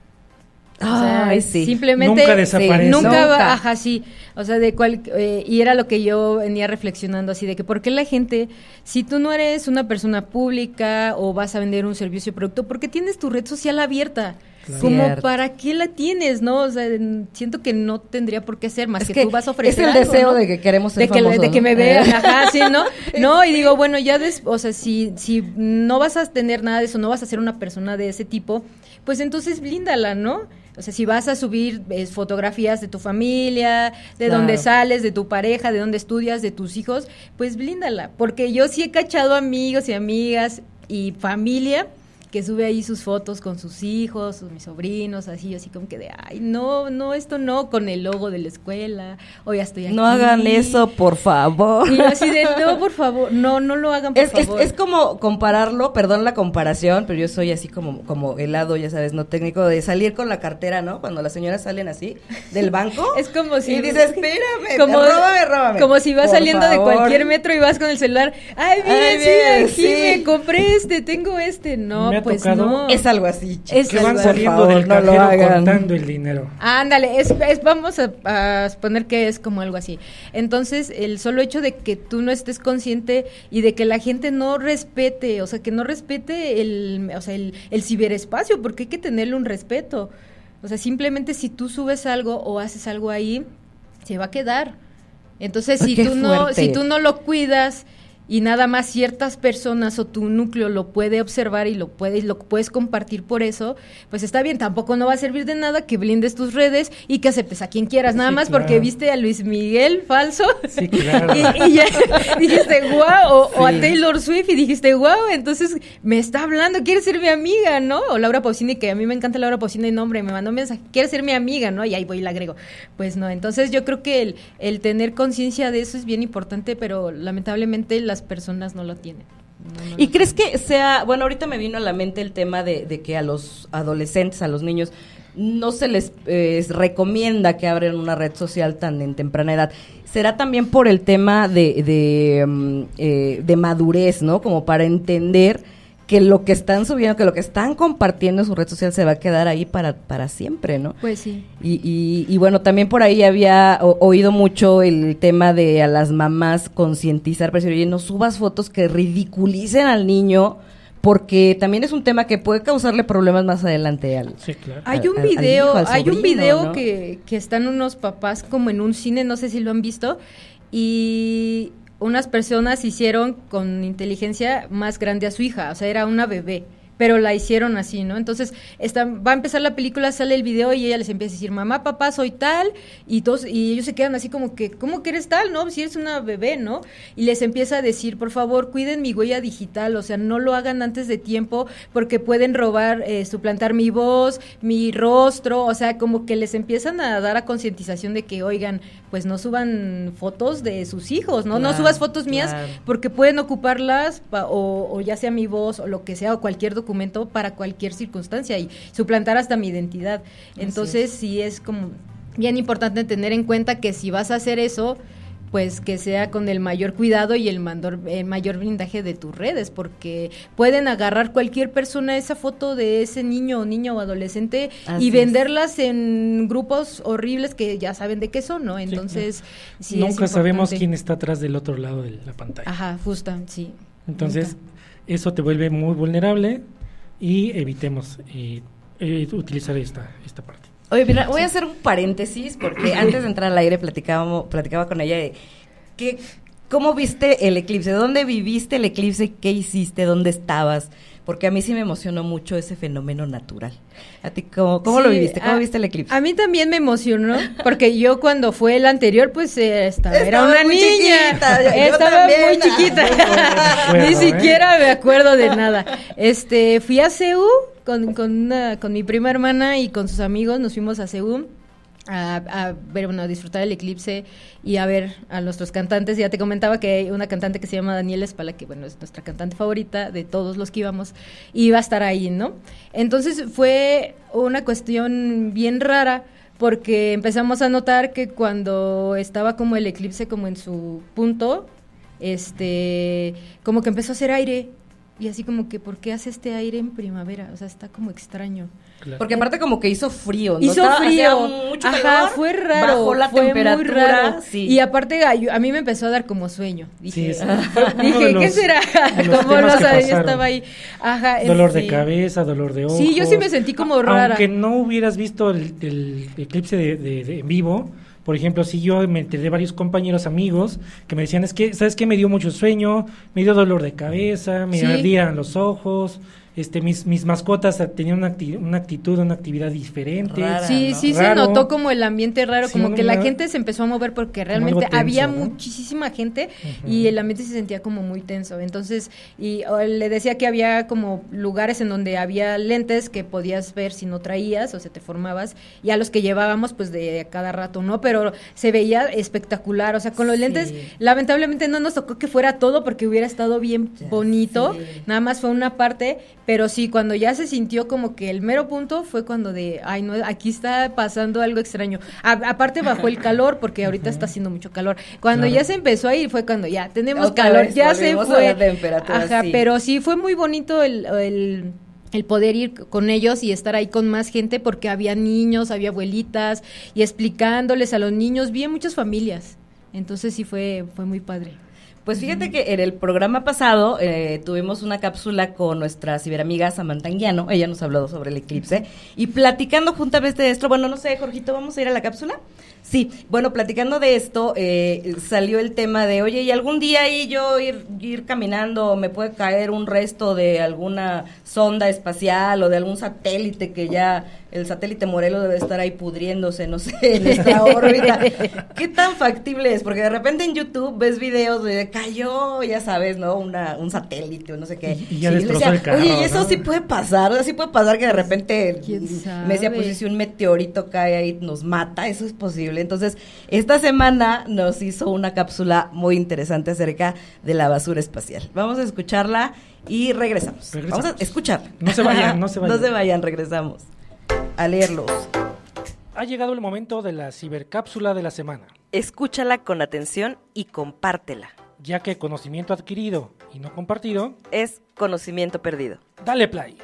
O sea, Ay, sí. Simplemente nunca desaparece. Sí, nunca, Nunca. Va, ajá, sí. O sea, de cual, eh, y era lo que yo venía reflexionando así de que por qué la gente, si tú no eres una persona pública o vas a vender un servicio o producto, ¿por qué tienes tu red social abierta? Claro. Como Cierto. para qué la tienes, ¿no? O sea, siento que no tendría por qué ser más Es que, que tú vas a ofrecer es el algo, deseo ¿no? de que queremos ser de que, famosos, de que ¿no? me vean, ajá, sí, ¿no? No, y digo, bueno, ya, des, o sea, si, si no vas a tener nada de eso, no vas a ser una persona de ese tipo, pues entonces blíndala, ¿no? O sea, si vas a subir eh, fotografías de tu familia, de Claro. dónde sales, de tu pareja, de dónde estudias, de tus hijos, pues blíndala, porque yo sí he cachado amigos y amigas y familia que sube ahí sus fotos con sus hijos, sus, mis sobrinos, así, así como que de, ay, no, no, esto no, con el logo de la escuela, o ya estoy aquí. No hagan eso, por favor. Y yo así de, no, por favor, no, no lo hagan, por Es, es, favor. es como compararlo, perdón la comparación, pero yo soy así como, como helado, ya sabes, no técnico, de salir con la cartera, ¿no? Cuando las señoras salen así del banco. Es como si... Y dices, espérame, como, róbame, róbame. Como si vas por saliendo favor. de cualquier metro y vas con el celular. Ay, miren, Ay, sí, miren, aquí sí. me compré este, tengo este. No, Me ha pues tocado- no. Es algo así, chicos. Es Que algo van así. saliendo Por favor, del no lo cajero hagan. contando el dinero. Ándale, es, es, vamos a, a suponer que es como algo así. Entonces, el solo hecho de que tú no estés consciente y de que la gente no respete, o sea, que no respete el, o sea, el, el ciberespacio, porque hay que tenerle un respeto. O sea, simplemente si tú subes algo o haces algo ahí, se va a quedar. Entonces, si Qué tú no, fuerte. si tú no lo cuidas y nada más ciertas personas o tu núcleo lo puede observar y lo puedes lo puedes compartir por eso, pues está bien, tampoco no va a servir de nada que blindes tus redes y que aceptes a quien quieras, nada Sí, más claro. porque viste a Luis Miguel falso Sí, claro. y, y ya dijiste guau, o, o a Sí. Taylor Swift y dijiste guau, entonces me está hablando, quiere ser mi amiga, ¿no? O Laura Pausini, que a mí me encanta Laura Pausini, nombre, me mandó un mensaje, quiere ser mi amiga, ¿no? Y ahí voy y la agrego. Pues no, entonces yo creo que el, el tener conciencia de eso es bien importante, pero lamentablemente las personas no lo tienen. No, no ¿Y lo crees tienen. que sea, bueno, ahorita me vino a la mente el tema de, de que a los adolescentes, a los niños, no se les eh, recomienda que abran una red social tan en temprana edad? ¿Será también por el tema de, de, um, eh, de madurez, ¿no? Como para entender que lo que están subiendo, que lo que están compartiendo en su red social se va a quedar ahí para, para siempre, ¿no? Pues sí. Y, y, y bueno, también por ahí había o- oído mucho el tema de a las mamás concientizar, pero decir, oye, no subas fotos que ridiculicen al niño, porque también es un tema que puede causarle problemas más adelante al... Sí, claro. Hay un al- al video, hijo, al hay un sobrino, video ¿no? que, que están unos papás como en un cine, no sé si lo han visto, y unas personas hicieron con inteligencia más grande a su hija, o sea, era una bebé, pero la hicieron así, ¿no? Entonces, está, va a empezar la película, sale el video y ella les empieza a decir, mamá, papá, soy tal, y todos, y ellos se quedan así como que, ¿cómo que eres tal, no? Si eres una bebé, ¿no? Y les empieza a decir, por favor, cuiden mi huella digital, o sea, no lo hagan antes de tiempo, porque pueden robar, eh, suplantar mi voz, mi rostro, o sea, como que les empiezan a dar a concientización de que, oigan, pues no suban fotos de sus hijos, ¿no? No Claro, subas fotos mías, claro. porque pueden ocuparlas pa- o, o ya sea mi voz o lo que sea o cualquier documento para cualquier circunstancia y suplantar hasta mi identidad. Entonces sí es como bien importante tener en cuenta que si vas a hacer eso, pues que sea con el mayor cuidado y el, mandor, el mayor blindaje de tus redes, porque pueden agarrar cualquier persona esa foto de ese niño o niña o adolescente Así y es. venderlas en grupos horribles que ya saben de qué son, ¿no? Entonces, sí, es Nunca sabemos importante. quién está atrás del otro lado de la pantalla. Ajá, justo, sí. Entonces, Nunca. eso te vuelve muy vulnerable y evitemos eh, eh, utilizar esta, esta parte. Oye, mira, voy a hacer un paréntesis porque antes de entrar al aire platicábamos, platicaba con ella de que, ¿cómo viste el eclipse? ¿Dónde viviste el eclipse? ¿Qué hiciste? ¿Dónde estabas? Porque a mí sí me emocionó mucho ese fenómeno natural. ¿A ti cómo, cómo lo Sí, viviste? ¿Cómo a- viste el eclipse? A mí también me emocionó, porque yo cuando fue el anterior, pues eh, estaba, era Estaba una muy niña, chiquita, yo estaba también. muy chiquita, Bueno, ni ¿eh? siquiera me acuerdo de nada. Este, fui a C E U con, con, una, con mi prima hermana y con sus amigos, nos fuimos a C E U. A, a ver, bueno, a disfrutar el eclipse y a ver a nuestros cantantes. Ya te comentaba que hay una cantante que se llama Daniela Espala, que bueno, es nuestra cantante favorita de todos los que íbamos, y iba a estar ahí, ¿no? Entonces fue una cuestión bien rara, porque empezamos a notar que cuando estaba como el eclipse como en su punto, este, como que empezó a hacer aire, y así como que, ¿por qué hace este aire en primavera? O sea, está como extraño. Claro. Porque aparte como que hizo frío, ¿no? Hizo Estaba, frío, mucho ajá, calor, fue raro, bajó la fue temperatura, muy raro. Sí. Y aparte a, a mí me empezó a dar como sueño. Dije, Sí, sí. dije los, ¿qué será? Como no lo sabía, yo estaba ahí. Ajá, dolor sí. de cabeza, dolor de ojos. Sí, yo sí me sentí como rara. Aunque no hubieras visto el, el eclipse de, de, de en vivo, por ejemplo, si yo me enteré de varios compañeros, amigos, que me decían, es que, ¿sabes qué? Me dio mucho sueño, me dio dolor de cabeza, me Sí. ardían los ojos, este, mis, mis mascotas tenían una, acti- una actitud, una actividad diferente. Rara, Sí, ¿no? sí Raro. se notó como el ambiente raro, Sí, como una- que la gente se empezó a mover porque realmente algo tenso, había ¿no? muchísima gente Ujú. y el ambiente se sentía como muy tenso. Entonces, y o, le decía que había como lugares en donde había lentes que podías ver si no traías o se te formabas, y a los que llevábamos pues de cada rato, ¿no? Pero se veía espectacular, o sea, con los Sí. lentes lamentablemente no nos tocó que fuera todo porque hubiera estado bien Ya bonito, sé. nada más fue una parte, pero sí, cuando ya se sintió como que el mero punto fue cuando de, ay no, aquí está pasando algo extraño. A, aparte bajó el calor porque ahorita está haciendo mucho calor. Cuando Claro. ya se empezó a ir fue cuando ya tenemos Otra calor, vez ya se volvimos a fue. la temperatura, Ajá, sí. pero sí fue muy bonito el, el el poder ir con ellos y estar ahí con más gente porque había niños, había abuelitas y explicándoles a los niños, vi muchas familias. Entonces sí fue fue muy padre. Pues fíjate que en el programa pasado eh, tuvimos una cápsula con nuestra ciberamiga Samantha Anguiano, ella nos habló sobre el eclipse, y platicando juntamente de esto, bueno, no sé, Jorgito, ¿vamos a ir a la cápsula? Sí, bueno, platicando de esto, eh, salió el tema de, oye, ¿y algún día ahí yo ir, ir caminando, me puede caer un resto de alguna sonda espacial o de algún satélite que ya, el satélite Morelos debe estar ahí pudriéndose, no sé, en esta órbita? ¿Qué tan factible es? Porque de repente en YouTube ves videos de cayó, ya sabes, ¿no? Una, un satélite o no sé qué. Y- y ya yo destrozó el carro, oye, y eso ¿no? sí puede pasar, o sea, sí puede pasar que de repente, ¿Quién sabe? me decía, pues si un meteorito cae ahí nos mata, eso es posible. Entonces, esta semana nos hizo una cápsula muy interesante acerca de la basura espacial. Vamos a escucharla y regresamos. Regresamos. Vamos a escucharla. No se vayan, no se vayan. No se vayan, regresamos a leerlos. Ha llegado el momento de la cibercápsula de la semana, Escúchala con atención y compártela. ya que conocimiento adquirido y no compartido, Es conocimiento perdido. dale play.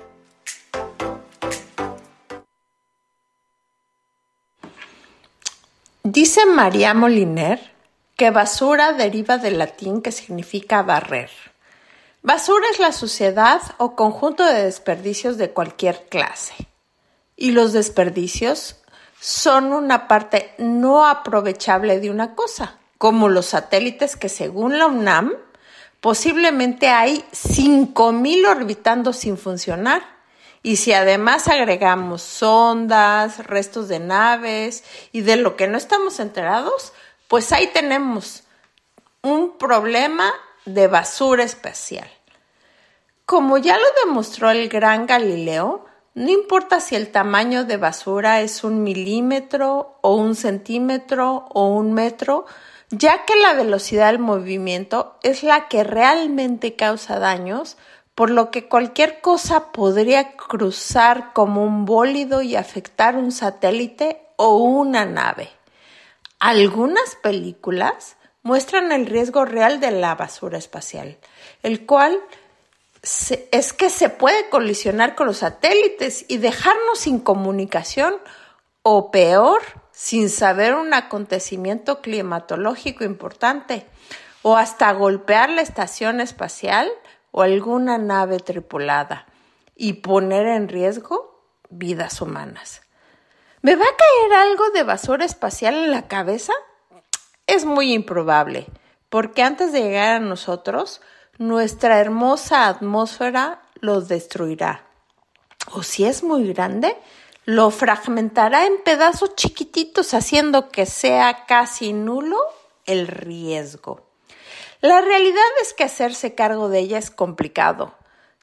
Dice María Moliner que basura deriva del latín que significa barrer. Basura es la suciedad o conjunto de desperdicios de cualquier clase. Y los desperdicios son una parte no aprovechable de una cosa, como los satélites que según la UNAM posiblemente hay cinco mil orbitando sin funcionar. Y si además agregamos sondas, restos de naves y de lo que no estamos enterados, pues ahí tenemos un problema de basura espacial. Como ya lo demostró el gran Galileo, no importa si el tamaño de basura es un milímetro o un centímetro o un metro, ya que la velocidad del movimiento es la que realmente causa daños, por lo que cualquier cosa podría cruzar como un bólido y afectar un satélite o una nave. Algunas películas muestran el riesgo real de la basura espacial, el cual se, es que se puede colisionar con los satélites y dejarnos sin comunicación o peor, sin saber un acontecimiento climatológico importante o hasta golpear la estación espacial o alguna nave tripulada y poner en riesgo vidas humanas. ¿Me va a caer algo de basura espacial en la cabeza? Es muy improbable, porque antes de llegar a nosotros, nuestra hermosa atmósfera los destruirá. O si es muy grande, lo fragmentará en pedazos chiquititos, haciendo que sea casi nulo el riesgo. La realidad es que hacerse cargo de ella es complicado,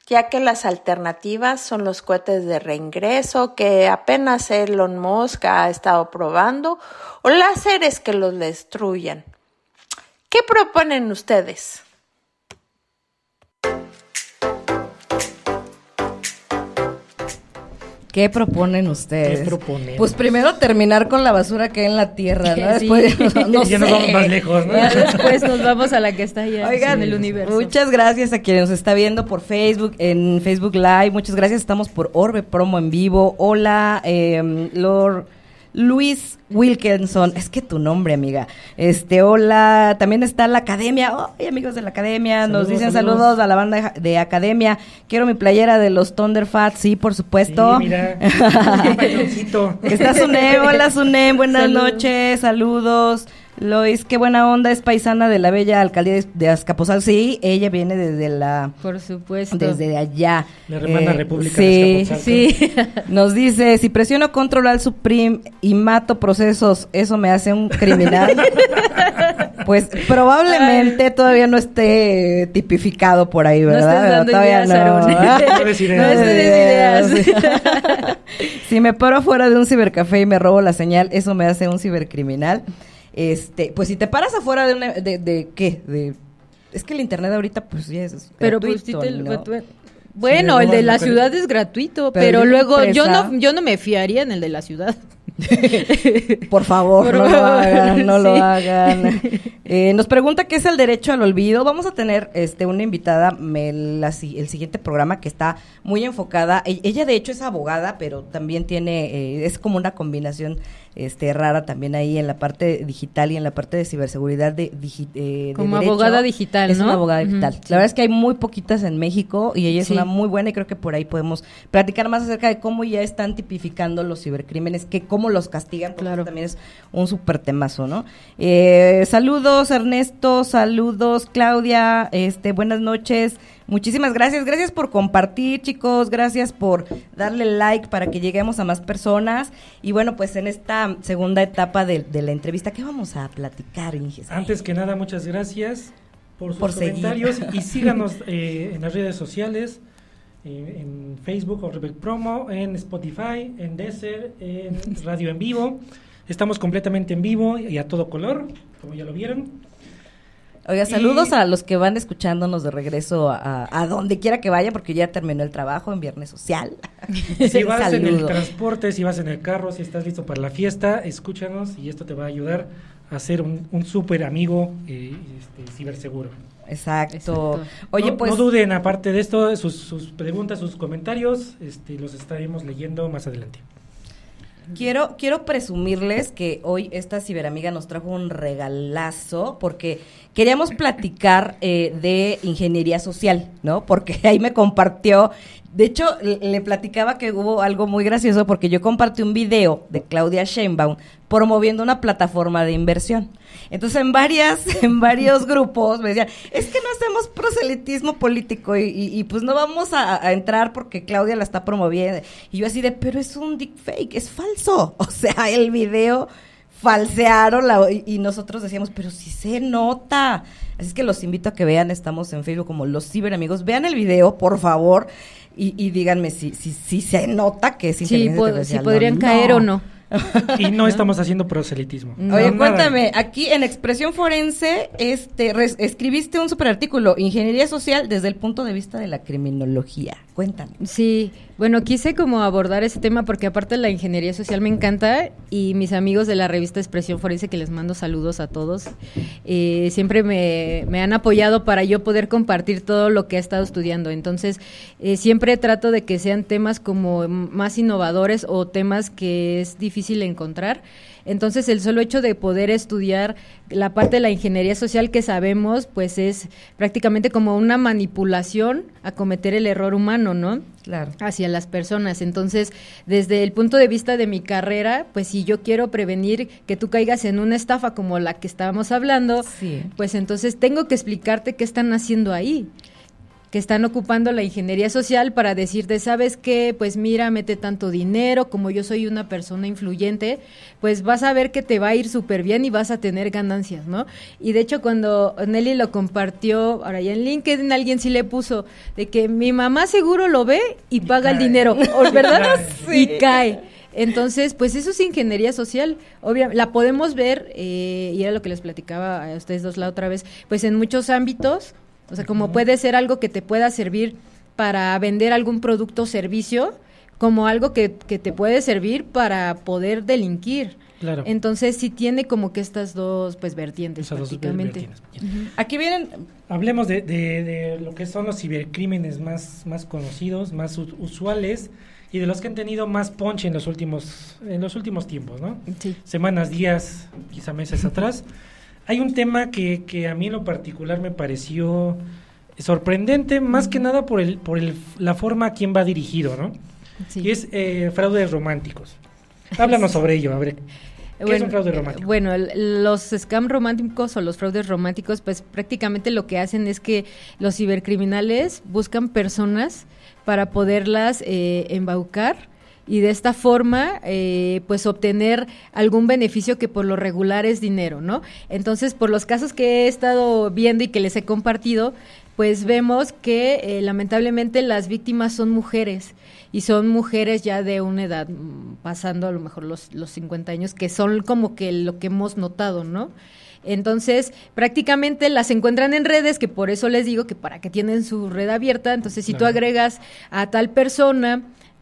ya que las alternativas son los cohetes de reingreso que apenas Elon Musk ha estado probando o láseres que los destruyan. ¿Qué proponen ustedes? ¿Qué proponen ustedes? ¿Qué proponen? Pues primero terminar con la basura que hay en la tierra, ¿no? Sí. Después no, no Y ya sé. nos vamos más lejos, ¿no? Ya después nos vamos a la que está allá Oigan, en el universo. muchas gracias a quien nos está viendo por Facebook, en Facebook Live. Muchas gracias, estamos por Orbe Promo en vivo. Hola, eh, Lord Luis Wilkinson, es que tu nombre, amiga. Este, hola, también está la Academia. Oh, amigos de la Academia, nos Saludos, dicen saludos. saludos a la banda de Academia. Quiero mi playera de los Thunderfats, sí, por supuesto. Sí, mira, un pañoncito. Está Sunem, hola Sunem, buenas Saludos. noches, saludos. Lois, qué buena onda, es paisana de la bella alcaldía de, de Azcapotzalco. Sí, ella viene desde la, Por supuesto. desde allá. La hermana Eh, República sí, de Azcapotzalco. Sí. Nos dice, si presiono control al Supreme y mato procesos, ¿eso me hace un criminal? Pues probablemente todavía no esté tipificado por ahí, No ¿verdad? estés dando Todavía ideas, no. Arun. No des ideas. No des ideas. Si me paro afuera de un cibercafé y me robo la señal, ¿eso me hace un cibercriminal? Este, pues si te paras afuera de una, de, de ¿qué? De, es que el internet ahorita pues ya es Pero pues sí gratuito, te- ¿no? tú- bueno, Sí, el de la pero- ciudad es gratuito, Pero pero, de una luego yo empresa- no yo no me fiaría en el de la ciudad. Por favor, Por no lo favor, hagan, no lo sí. hagan. Eh, nos pregunta qué es el derecho al olvido. Vamos a tener este una invitada me, la si- el siguiente programa que está muy enfocada. E- ella de hecho es abogada, pero también tiene eh, es como una combinación este rara también ahí en la parte digital y en la parte de ciberseguridad de, digi- eh, de Como derecho. abogada digital, Es ¿no? una abogada Ujú, digital. sí. La verdad es que hay muy poquitas en México y ella es Sí. una muy buena y creo que por ahí podemos platicar más acerca de cómo ya están tipificando los cibercrímenes, que cómo los castigan, porque Claro. eso también es un súper temazo, ¿no? Eh, saludos Ernesto, saludos Claudia, este, buenas noches, muchísimas gracias, gracias por compartir chicos, gracias por darle like para que lleguemos a más personas y bueno, pues en esta segunda etapa de, de la entrevista, ¿qué vamos a platicar, Inges? Antes que nada, muchas gracias por sus Por seguir. comentarios y síganos eh, en las redes sociales, eh, en Facebook, Orbe Promo, en Spotify, en Deezer, en Radio en Vivo. Estamos completamente en vivo y a todo color, como ya lo vieron. Oiga, Y- saludos a los que van escuchándonos de regreso a, a donde quiera que vaya, porque ya terminó el trabajo en Viernes Social. Si vas en el Saludo. transporte, si vas en el carro, si estás listo para la fiesta, escúchanos y esto te va a ayudar a ser un, un súper amigo eh, este, ciberseguro. Exacto. Exacto. Oye, no, pues no duden, aparte de esto, sus, sus preguntas, sus comentarios, este, los estaremos leyendo más adelante. quiero quiero presumirles que hoy esta ciberamiga nos trajo un regalazo porque queríamos platicar eh, de ingeniería social, ¿no? Porque ahí me compartió, de hecho le, le platicaba que hubo algo muy gracioso porque yo compartí un video de Claudia Sheinbaum promoviendo una plataforma de inversión. Entonces en varias, en varios grupos me decían, es que no hacemos proselitismo político y, y, y pues no vamos a, a entrar porque Claudia la está promoviendo. Y yo así de, pero es un deepfake, es falso. O sea, el video falsearon la, y, y nosotros decíamos, pero sí se nota. Así es que los invito a que vean, estamos en Facebook como Los Ciberamigos. Vean el video, por favor, y, y díganme si, si, si se nota que es Sí, inteligencia po- artificial. si podrían No, caer no. o no. Y no estamos haciendo proselitismo. No, Oye, nada. cuéntame, aquí en Expresión Forense, este, res- escribiste un super artículo, Ingeniería Social desde el punto de vista de la criminología. Cuéntame. Sí, bueno, quise como abordar ese tema porque aparte la ingeniería social me encanta y mis amigos de la revista Expresión Forense, que les mando saludos a todos, eh, siempre me, me han apoyado para yo poder compartir todo lo que he estado estudiando. Entonces, eh, siempre trato de que sean temas como más innovadores o temas que es difícil encontrar. Entonces, el solo hecho de poder estudiar la parte de la ingeniería social que sabemos, pues es prácticamente como una manipulación a cometer el error humano, ¿no? Claro. Hacia las personas. Entonces, desde el punto de vista de mi carrera, pues si yo quiero prevenir que tú caigas en una estafa como la que estábamos hablando, Sí. pues entonces tengo que explicarte qué están haciendo ahí. que están ocupando la ingeniería social para decirte, ¿sabes qué? Pues mira, mete tanto dinero, como yo soy una persona influyente, pues vas a ver que te va a ir súper bien y vas a tener ganancias, ¿no? Y de hecho cuando Nelly lo compartió, ahora ya en LinkedIn alguien sí le puso de que mi mamá seguro lo ve y paga el dinero, ¿verdad? Sí. Y cae. Entonces, pues eso es ingeniería social, obviamente, la podemos ver, eh, y era lo que les platicaba a ustedes dos la otra vez, pues en muchos ámbitos, o sea, como puede ser algo que te pueda servir para vender algún producto o servicio, como algo que, que te puede servir para poder delinquir. Claro. Entonces, sí tiene como que estas dos, pues, vertientes, Esas dos prácticamente. vertientes. Uh-huh. Aquí vienen... Hablemos de, de, de lo que son los cibercrímenes más, más conocidos, más u- usuales, y de los que han tenido más punch en los últimos en los últimos tiempos, ¿no? Sí. Semanas, días, quizá meses atrás. Hay un tema que, que a mí en lo particular me pareció sorprendente, más que nada por el por el, la forma a quién va dirigido, ¿no? Sí. Y es eh, fraudes románticos. Háblanos sobre ello, a ver. ¿Qué Bueno, es un fraude romántico? Bueno, el, los scam románticos o los fraudes románticos, pues prácticamente lo que hacen es que los cibercriminales buscan personas para poderlas eh, embaucar y de esta forma eh, pues obtener algún beneficio que por lo regular es dinero, ¿no? Entonces, por los casos que he estado viendo y que les he compartido, pues vemos que eh, lamentablemente las víctimas son mujeres y son mujeres ya de una edad mm, pasando a lo mejor los, los cincuenta años, que son como que lo que hemos notado, ¿no? Entonces, prácticamente las encuentran en redes, que por eso les digo que para que tienen su red abierta, entonces si Claro. tú agregas a tal persona,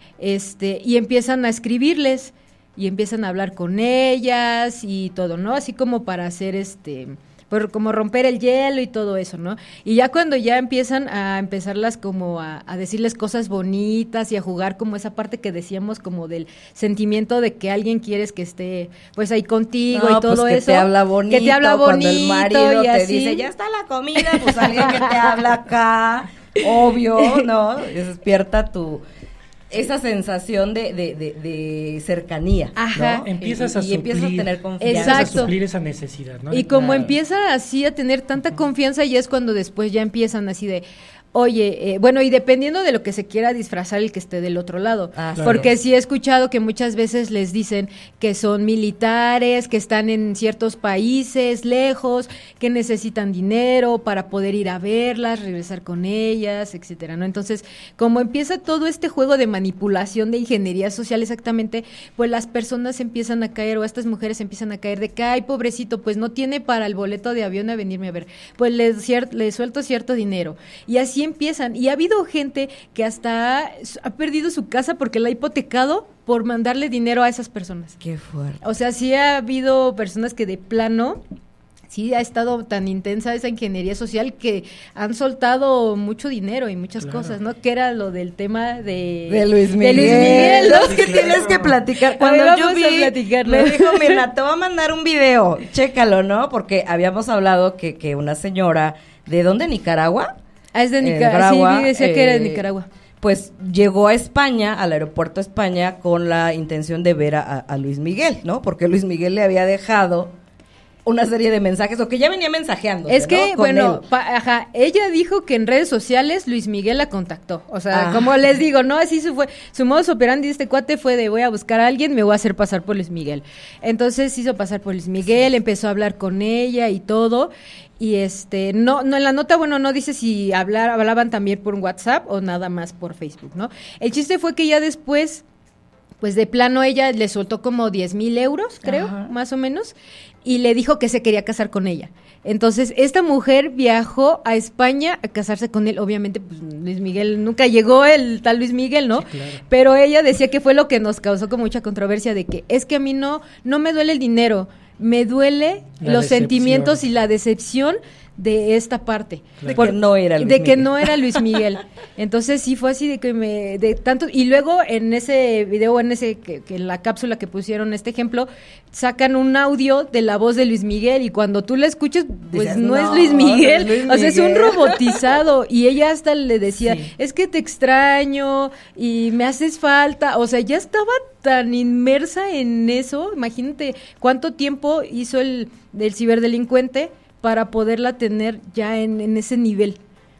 este, y empiezan a escribirles, y empiezan a hablar con ellas y todo, ¿no? Así como para hacer este... por como romper el hielo y todo eso, ¿no? Y ya cuando ya empiezan a empezarlas como a, a decirles cosas bonitas y a jugar como esa parte que decíamos como del sentimiento de que alguien quieres que esté pues ahí contigo No, y todo pues que eso. te habla bonito, que te habla bonito cuando el marido y te así. dice, ya está la comida, pues alguien que te habla acá, obvio, ¿no? Despierta tu... esa sensación de, de, de, de cercanía, Ajá. ¿no? Empiezas y, a y empiezas a suplir- tener confianza. Empiezas a Exacto. suplir esa necesidad, ¿no? Y como Claro. empieza así a tener tanta confianza, ya es cuando después ya empiezan así de, oye, eh, bueno, y dependiendo de lo que se quiera disfrazar el que esté del otro lado. Ah, Claro. Porque sí he escuchado que muchas veces les dicen que son militares, que están en ciertos países lejos, que necesitan dinero para poder ir a verlas, regresar con ellas, etcétera, ¿no? Entonces, como empieza todo este juego de manipulación de ingeniería social exactamente, pues las personas empiezan a caer, o estas mujeres empiezan a caer de que, ay, pobrecito, pues no tiene para el boleto de avión a venirme a ver, pues le, cier- le suelto cierto dinero. Y así empiezan. Y ha habido gente que hasta ha, ha perdido su casa porque la ha hipotecado por mandarle dinero a esas personas. Qué fuerte. O sea, sí ha habido personas que de plano, sí ha estado tan intensa esa ingeniería social que han soltado mucho dinero y muchas Claro. cosas, ¿no? Que era lo del tema de... De Luis Miguel. De Luis Miguel, ¿no? Es que Sí, tienes claro. que platicar. A Cuando ver, yo vamos a vi, platicarlo. me dijo, mira, te voy a mandar un video, chécalo, ¿no? Porque habíamos hablado que, que una señora, ¿de dónde? ¿Nicaragua? Ah, es de En Nicaragua. Nicaragua, Sí, decía que era de eh, Nicaragua. Pues llegó a España, al aeropuerto de España, con la intención de ver a, a- a Luis Miguel, ¿no? Porque Luis Miguel le había dejado una serie de mensajes, o que ya venía mensajeando. Es que, bueno, pa- ajá, ella dijo que en redes sociales Luis Miguel la contactó. O sea, Ah. como les digo, ¿no? Así su fue, su modus operandi de este cuate fue de voy a buscar a alguien, me voy a hacer pasar por Luis Miguel. Entonces se hizo pasar por Luis Miguel, empezó a hablar con ella y todo. Y este, no, no, en la nota, bueno, no dice si hablar, hablaban también por WhatsApp o nada más por Facebook, ¿no? El chiste fue que ya después, pues de plano ella le soltó como diez mil euros, creo, Ajá. más o menos, y le dijo que se quería casar con ella. Entonces, esta mujer viajó a España a casarse con él. Obviamente, pues Luis Miguel, nunca llegó el tal Luis Miguel, ¿no? Sí, claro. Pero ella decía que fue lo que nos causó como mucha controversia de que es que a mí no, no me duele el dinero, me duele La los decepción. sentimientos y la decepción de esta parte. De Por- que no era Luis de que Miguel. no era Luis Miguel. Entonces sí fue así de que me de tanto y luego en ese video, en ese que, que en la cápsula que pusieron este ejemplo, sacan un audio de la voz de Luis Miguel y cuando tú la escuches, pues Dices, no, es "No, Luis Miguel, no es Luis o sea, es un Miguel". robotizado y ella hasta le decía, Sí. "Es que te extraño y me haces falta", o sea, ya estaba tan inmersa en eso, imagínate cuánto tiempo hizo el del ciberdelincuente para poderla tener ya en, en ese nivel.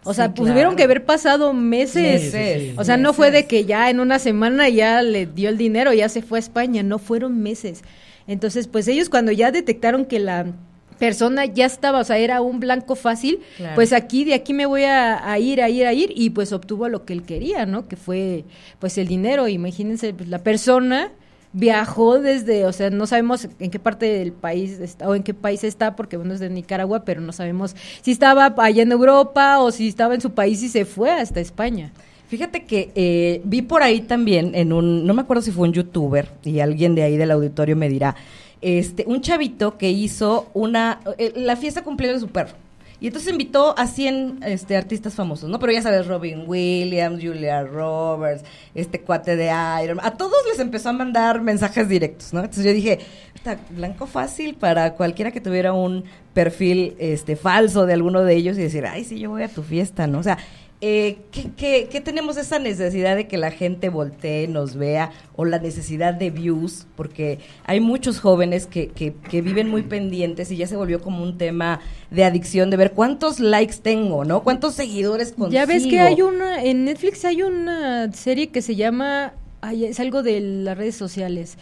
O sea, Sí, pues claro. tuvieron que haber pasado meses. Sí, sí, sí. O sea, no fue de que ya en una semana ya le dio el dinero, ya se fue a España, no fueron meses. Entonces, pues ellos cuando ya detectaron que la persona ya estaba, o sea, era un blanco fácil, Claro. pues aquí, de aquí me voy a, a ir, a ir, a ir, y pues obtuvo lo que él quería, ¿no? Que fue, pues, el dinero. Imagínense, pues, la persona viajó desde, o sea, no sabemos en qué parte del país está, o en qué país está, porque bueno, es de Nicaragua, pero no sabemos si estaba allá en Europa o si estaba en su país y se fue hasta España. Fíjate que eh, vi por ahí también en un, no me acuerdo si fue un youtuber, y alguien de ahí del auditorio me dirá, este, un chavito que hizo una, eh, la fiesta cumpleaños de su perro. Y entonces invitó a cien este, artistas famosos, ¿no? Pero ya sabes, Robin Williams, Julia Roberts, este cuate de Iron Man, a todos les empezó a mandar mensajes directos, ¿no? Entonces yo dije, está blanco fácil para cualquiera que tuviera un perfil este falso de alguno de ellos y decir, ay, sí, yo voy a tu fiesta, ¿no? O sea, eh, ¿qué, qué, ¿qué tenemos esa necesidad de que la gente voltee, nos vea, o la necesidad de views? Porque hay muchos jóvenes que, que, que viven muy pendientes y ya se volvió como un tema de adicción, de ver cuántos likes tengo, ¿no? Cuántos seguidores consigo. Ya ves que hay una, en Netflix hay una serie que se llama, ay, es algo de las redes sociales,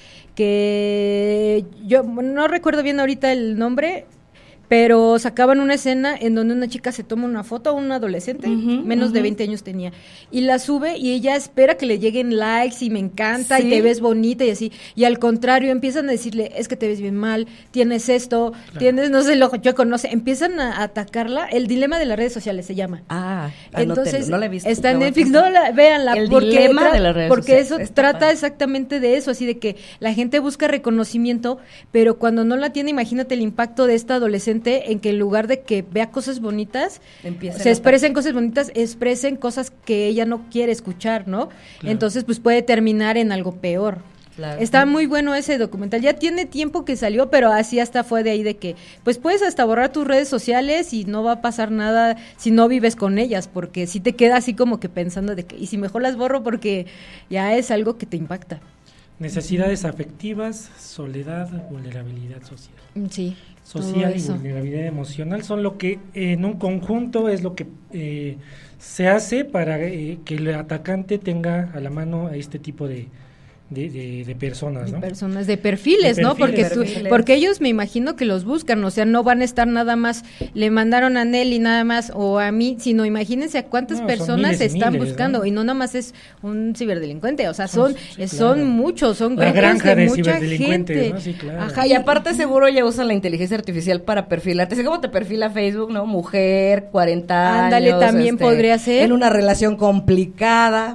que yo no recuerdo bien ahorita el nombre, pero sacaban una escena en donde una chica se toma una foto, una adolescente, Ujú, menos ujú. de veinte años tenía, y la sube y ella espera que le lleguen likes y me encanta Sí. y te ves bonita y así, y al contrario empiezan a decirle, es que te ves bien mal, tienes esto, tienes, no sé, lo yo conoce, empiezan a atacarla, el dilema de las redes sociales se llama. Ah, Entonces, anótenlo, no la he visto. está en la voy a Netflix, apuntar. no la, véanla, El porque, dilema tra- de las redes porque sociales, eso está trata padre. exactamente de eso, así de que la gente busca reconocimiento, pero cuando no la tiene, imagínate el impacto de esta adolescente en que en lugar de que vea cosas bonitas, Empiezan se a expresen cosas bonitas, expresen cosas que ella no quiere escuchar, ¿no? Claro. Entonces, pues puede terminar en algo peor. Claro. Está muy bueno ese documental. Ya tiene tiempo que salió, pero así hasta fue de ahí de que, pues puedes hasta borrar tus redes sociales y no va a pasar nada si no vives con ellas, porque si te queda así como que pensando de que, y si mejor las borro porque ya es algo que te impacta. Necesidades afectivas, soledad, vulnerabilidad social. Sí. Social todo y eso. vulnerabilidad emocional son lo que eh, en un conjunto es lo que eh, se hace para eh, que el atacante tenga a la mano a este tipo de, de, de, de personas, De ¿no? personas, de perfiles, De ¿no? Porque perfiles. tú- Perfiles. porque ellos me imagino que los buscan, o sea, no van a estar nada más, le mandaron a Nelly nada más o a mí, sino imagínense a cuántas No, son personas miles y están miles, buscando, ¿no? y no nada más es un ciberdelincuente, o sea, Son- son sí, son claro. muchos, son La grupos granja de mucha ciberdelincuentes, gente. ¿no? Sí, claro. Ajá, Y aparte seguro ya usan la inteligencia artificial para perfilarte. Así como te perfila Facebook, ¿no? Mujer, cuarenta Ándale, años. también podría ser. En una relación complicada.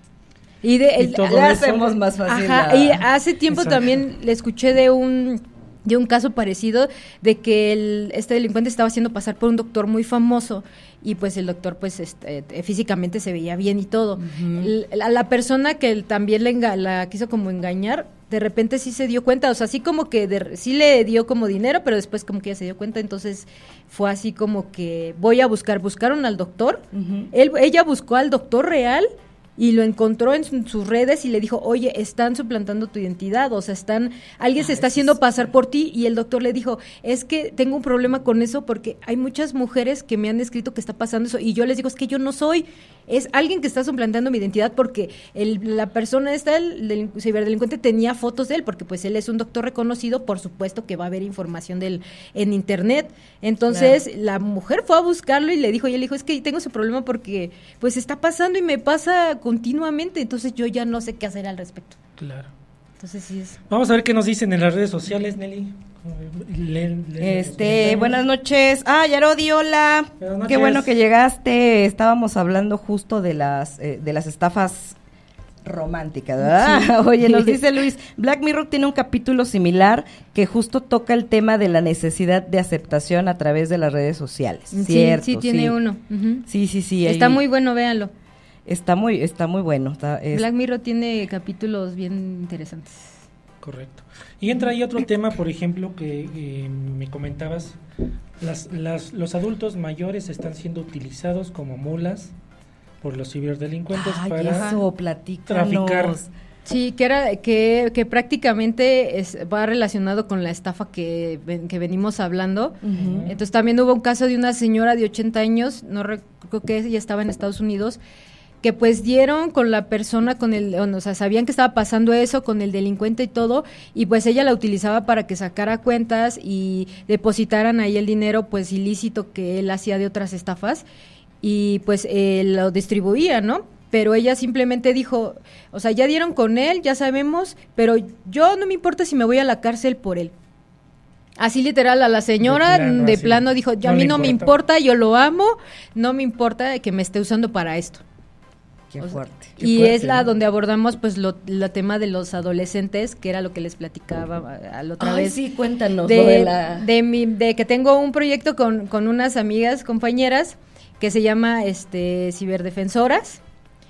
Y de Y el- todo Le eso- hacemos más fácil. Ajá, la- y hace tiempo Exacto. también le escuché de un de un caso parecido de que el, este delincuente estaba haciendo pasar por un doctor muy famoso y pues el doctor pues este, eh, físicamente se veía bien y todo. L- la, la persona que él también le enga- la quiso como engañar, de repente sí se dio cuenta, o sea, así como que de- sí le dio como dinero, pero después como que ya se dio cuenta, entonces fue así como que voy a buscar, buscaron al doctor, Ujú. él, ella buscó al doctor real y lo encontró en su- sus redes y le dijo, oye, están suplantando tu identidad, o sea, están, alguien se está haciendo pasar por ti, y el doctor le dijo, es que tengo un problema con eso porque hay muchas mujeres que me han escrito que está pasando eso, y yo les digo, es que yo no soy, es alguien que está suplantando mi identidad porque el, la persona esta, el, del ciberdelincuente, tenía fotos de él, porque pues él es un doctor reconocido, por supuesto que va a haber información de él en internet, entonces la mujer fue a buscarlo y le dijo, y él dijo, es que tengo ese problema porque pues está pasando y me pasa continuamente, entonces yo ya no sé qué hacer al respecto. Claro. Entonces sí es. Vamos a ver qué nos dicen en las redes sociales, Nelly. Le- le- Este, les buenas noches. Ah, Yarodi, hola. Buenas noches. Qué bueno que llegaste. Estábamos hablando justo de las eh, de las estafas románticas, ¿verdad? Oye, nos dice Luis, Black Mirror tiene un capítulo similar que justo toca el tema de la necesidad de aceptación a través de las redes sociales. Sí, Cierto, sí tiene sí. uno. Ujú. Sí, sí, sí. Está ahí- muy bueno, véanlo. está muy está muy bueno. Está- es- Black Mirror tiene capítulos bien interesantes. Correcto. Y entra ahí otro tema, por ejemplo, que eh, me comentabas, las, las, los adultos mayores están siendo utilizados como mulas por los ciberdelincuentes Ay, para eso, platícanos. traficar. Sí, que era que, que prácticamente es, va relacionado con la estafa que, que venimos hablando. Uh-huh. Entonces también hubo un caso de una señora de ochenta años, no recuerdo que ella estaba en Estados Unidos, que pues dieron con la persona, con el, o sea, sabían que estaba pasando eso con el delincuente y todo, y pues ella la utilizaba para que sacara cuentas y depositaran ahí el dinero pues ilícito que él hacía de otras estafas, y pues eh, lo distribuía, ¿no? Pero ella simplemente dijo, o sea, ya dieron con él, ya sabemos, pero yo no me importa si me voy a la cárcel por él. Así literal, a la señora de plano, de plano dijo, yo, no a mí no importa. me importa, yo lo amo, no me importa que me esté usando para esto. Qué fuerte. Qué y fuerte, es la ¿no? donde abordamos pues lo, la tema de los adolescentes, que era lo que les platicaba a la otra Ay, vez. sí, cuéntanos. De, lo de, la... de, mi, de que tengo un proyecto con, con unas amigas, compañeras, que se llama este Ciberdefensoras.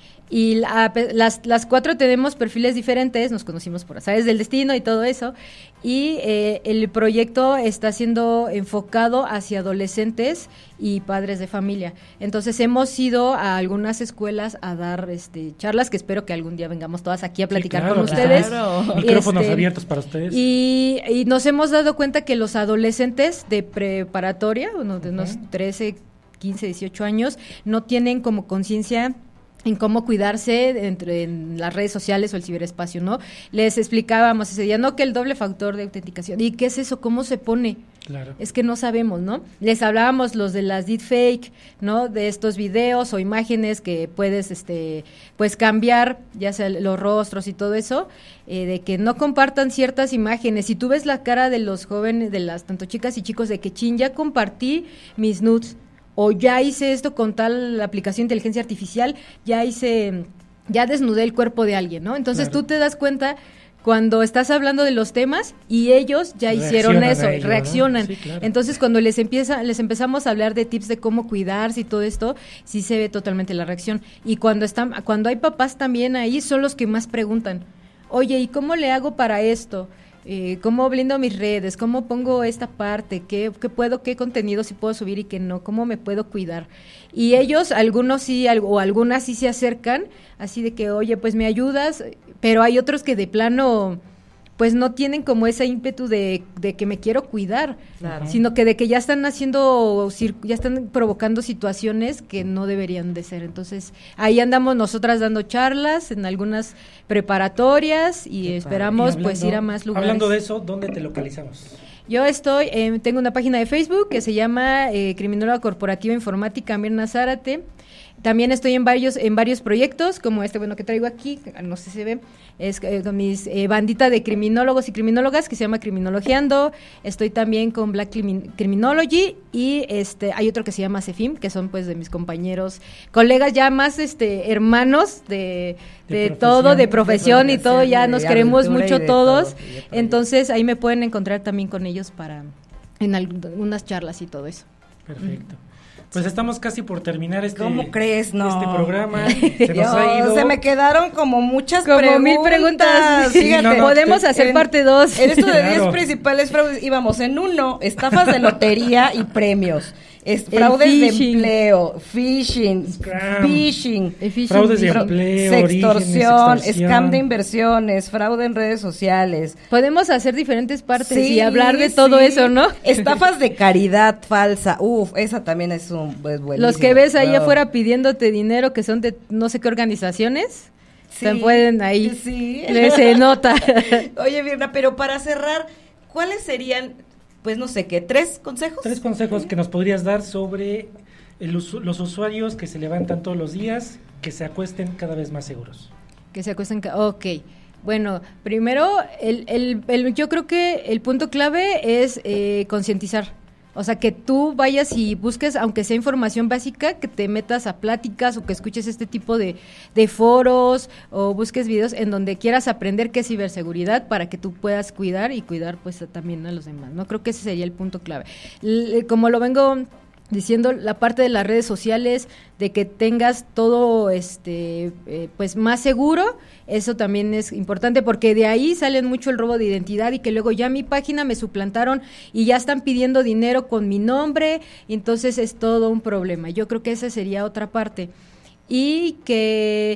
Y la, las, las cuatro tenemos perfiles diferentes, nos conocimos por azares del destino y todo eso, y eh, el proyecto está siendo enfocado hacia adolescentes y padres de familia. Entonces hemos ido a algunas escuelas a dar este charlas, que espero que algún día vengamos todas aquí a platicar sí, claro, con ustedes. Claro. Micrófonos este, abiertos para ustedes. Y, y nos hemos dado cuenta que los adolescentes de preparatoria, unos de unos uh-huh. trece, quince, dieciocho años, no tienen como conciencia en cómo cuidarse entre en las redes sociales o el ciberespacio, ¿no? Les explicábamos ese día, no, que el doble factor de autenticación. ¿Y qué es eso? ¿Cómo se pone? Claro. Es que no sabemos, ¿no? Les hablábamos los de las deepfake, ¿no? De estos videos o imágenes que puedes, este, pues cambiar, ya sea los rostros y todo eso, eh, de que no compartan ciertas imágenes. Si tú ves la cara de los jóvenes, de las tanto chicas y chicos, de que chin, ya compartí mis nudes, o ya hice esto con tal aplicación de inteligencia artificial, ya hice, ya desnudé el cuerpo de alguien, ¿no? Entonces claro. tú te das cuenta cuando estás hablando de los temas y ellos ya hicieron eso, ello, reaccionan. ¿no? Sí, claro. Entonces cuando les empieza, les empezamos a hablar de tips de cómo cuidarse y todo esto, sí se ve totalmente la reacción. Y cuando están, cuando hay papás también ahí, son los que más preguntan, oye, ¿y cómo le hago para esto? Eh, cómo blindo mis redes, cómo pongo esta parte, qué, qué puedo, qué contenido sí puedo subir y qué no, cómo me puedo cuidar. Y ellos, algunos sí, o algunas sí se acercan, así de que, oye, pues me ayudas, pero hay otros que de plano, pues no tienen como ese ímpetu de, de que me quiero cuidar, claro. sino que de que ya están haciendo, ya están provocando situaciones que no deberían de ser. Entonces, ahí andamos nosotras dando charlas en algunas preparatorias y Qué esperamos y hablando, pues ir a más lugares. Hablando de eso, ¿dónde te localizamos? Yo estoy, eh, tengo una página de Facebook que se llama eh, Criminóloga Corporativa Informática Mirna Zárate. También estoy en varios en varios proyectos, como este bueno que traigo aquí, no sé si se ve, es eh, con mis eh, bandita de criminólogos y criminólogas que se llama Criminologiando. Estoy también con Black Crimin- Criminology y este hay otro que se llama Cefim, que son pues de mis compañeros, colegas ya más este hermanos de, de, de todo, de profesión de y todo, ya nos queremos mucho todos. Todo, entonces ahí me pueden encontrar también con ellos para en algunas charlas y todo eso. Perfecto. Pues estamos casi por terminar este, ¿Cómo crees? No. este programa. Se nos ha ido. Se me quedaron como muchas como preguntas. mil preguntas. Sí, Fíjate, no, no, podemos hacer en, parte dos. En esto de Claro. diez principales fraudes íbamos en uno, estafas de lotería y premios. Es, fraudes de empleo, phishing, Scam. phishing, phishing, fraudes de fra- empleo, sextorsión, orígenes, extorsión. scam de inversiones, fraude en redes sociales. Podemos hacer diferentes partes Sí, y hablar de todo sí. eso, ¿no? Estafas de caridad falsa. Uf, esa también es un es buenísimo. Los que ves ahí Wow. afuera pidiéndote dinero, que son de no sé qué organizaciones, Sí, se pueden ahí, sí. le- se nota. Oye, Mirna, pero para cerrar, ¿cuáles serían, pues no sé qué, tres consejos? Tres consejos que nos podrías dar sobre el usu- los usuarios que se levantan todos los días, que se acuesten cada vez más seguros. Que se acuestan, ca- ok. Bueno, primero, el, el, el, yo creo que el punto clave es eh, concientizar. O sea, que tú vayas y busques, aunque sea información básica, que te metas a pláticas o que escuches este tipo de, de foros o busques videos en donde quieras aprender qué es ciberseguridad para que tú puedas cuidar y cuidar pues también a los demás, ¿no? Creo que ese sería el punto clave. L- como lo vengo diciendo, la parte de las redes sociales, de que tengas todo este eh, pues más seguro, eso también es importante porque de ahí salen mucho el robo de identidad y que luego ya mi página me suplantaron y ya están pidiendo dinero con mi nombre, y entonces es todo un problema. Yo creo que esa sería otra parte. Y que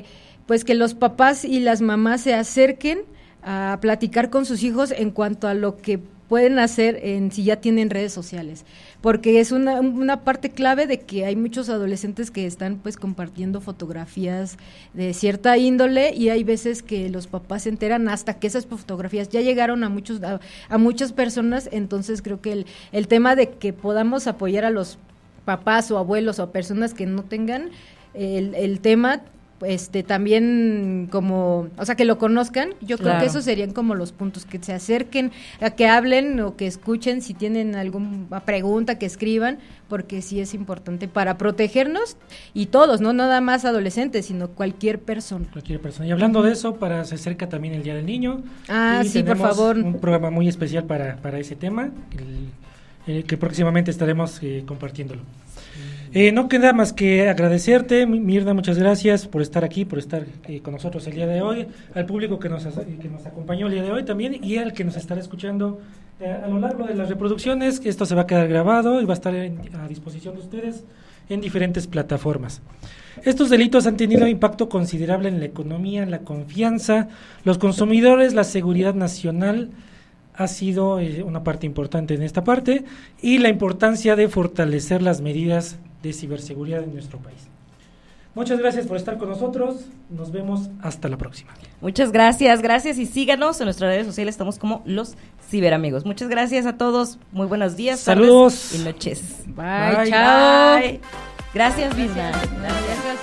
pues que los papás y las mamás se acerquen a platicar con sus hijos en cuanto a lo que pueden hacer en si ya tienen redes sociales, porque es una, una parte clave de que hay muchos adolescentes que están pues compartiendo fotografías de cierta índole y hay veces que los papás se enteran hasta que esas fotografías ya llegaron a muchos a, a muchas personas. Entonces creo que el, el tema de que podamos apoyar a los papás o abuelos o personas que no tengan el, el tema este también como, o sea, que lo conozcan, yo Claro. creo que esos serían como los puntos, que se acerquen, a que hablen o que escuchen, si tienen alguna pregunta, que escriban, porque sí es importante para protegernos y todos, no nada más adolescentes, sino cualquier persona. Cualquier persona. Y hablando de eso, para se acerca también el Día del Niño. Ah, y sí, por tenemos favor. un programa muy especial para, para ese tema, el, el que próximamente estaremos eh, compartiéndolo. Eh, no queda más que agradecerte, Mirna, muchas gracias por estar aquí, por estar eh, con nosotros el día de hoy, al público que nos, que nos acompañó el día de hoy también y al que nos estará escuchando eh, a lo largo de las reproducciones, que esto se va a quedar grabado y va a estar en, a disposición de ustedes en diferentes plataformas. Estos delitos han tenido impacto considerable en la economía, en la confianza, los consumidores, la seguridad nacional ha sido eh, una parte importante en esta parte y la importancia de fortalecer las medidas de ciberseguridad en nuestro país. Muchas gracias por estar con nosotros, nos vemos hasta la próxima. Muchas gracias, gracias y síganos en nuestras redes sociales, estamos como Los Ciberamigos. Muchas gracias a todos, muy buenos días, saludos tardes y noches. Bye, Bye. chao. Bye. Gracias, Mirna. Gracias, gracias.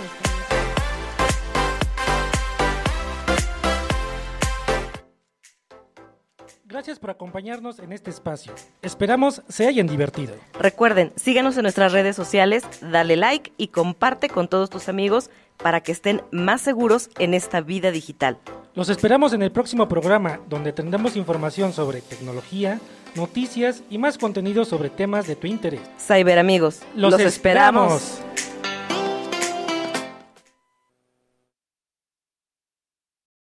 Gracias por acompañarnos en este espacio. Esperamos se hayan divertido. Recuerden, síguenos en nuestras redes sociales, dale like y comparte con todos tus amigos para que estén más seguros en esta vida digital. Los esperamos en el próximo programa, donde tendremos información sobre tecnología, noticias y más contenido sobre temas de tu interés. Cyberamigos, Los los esperamos. esperamos.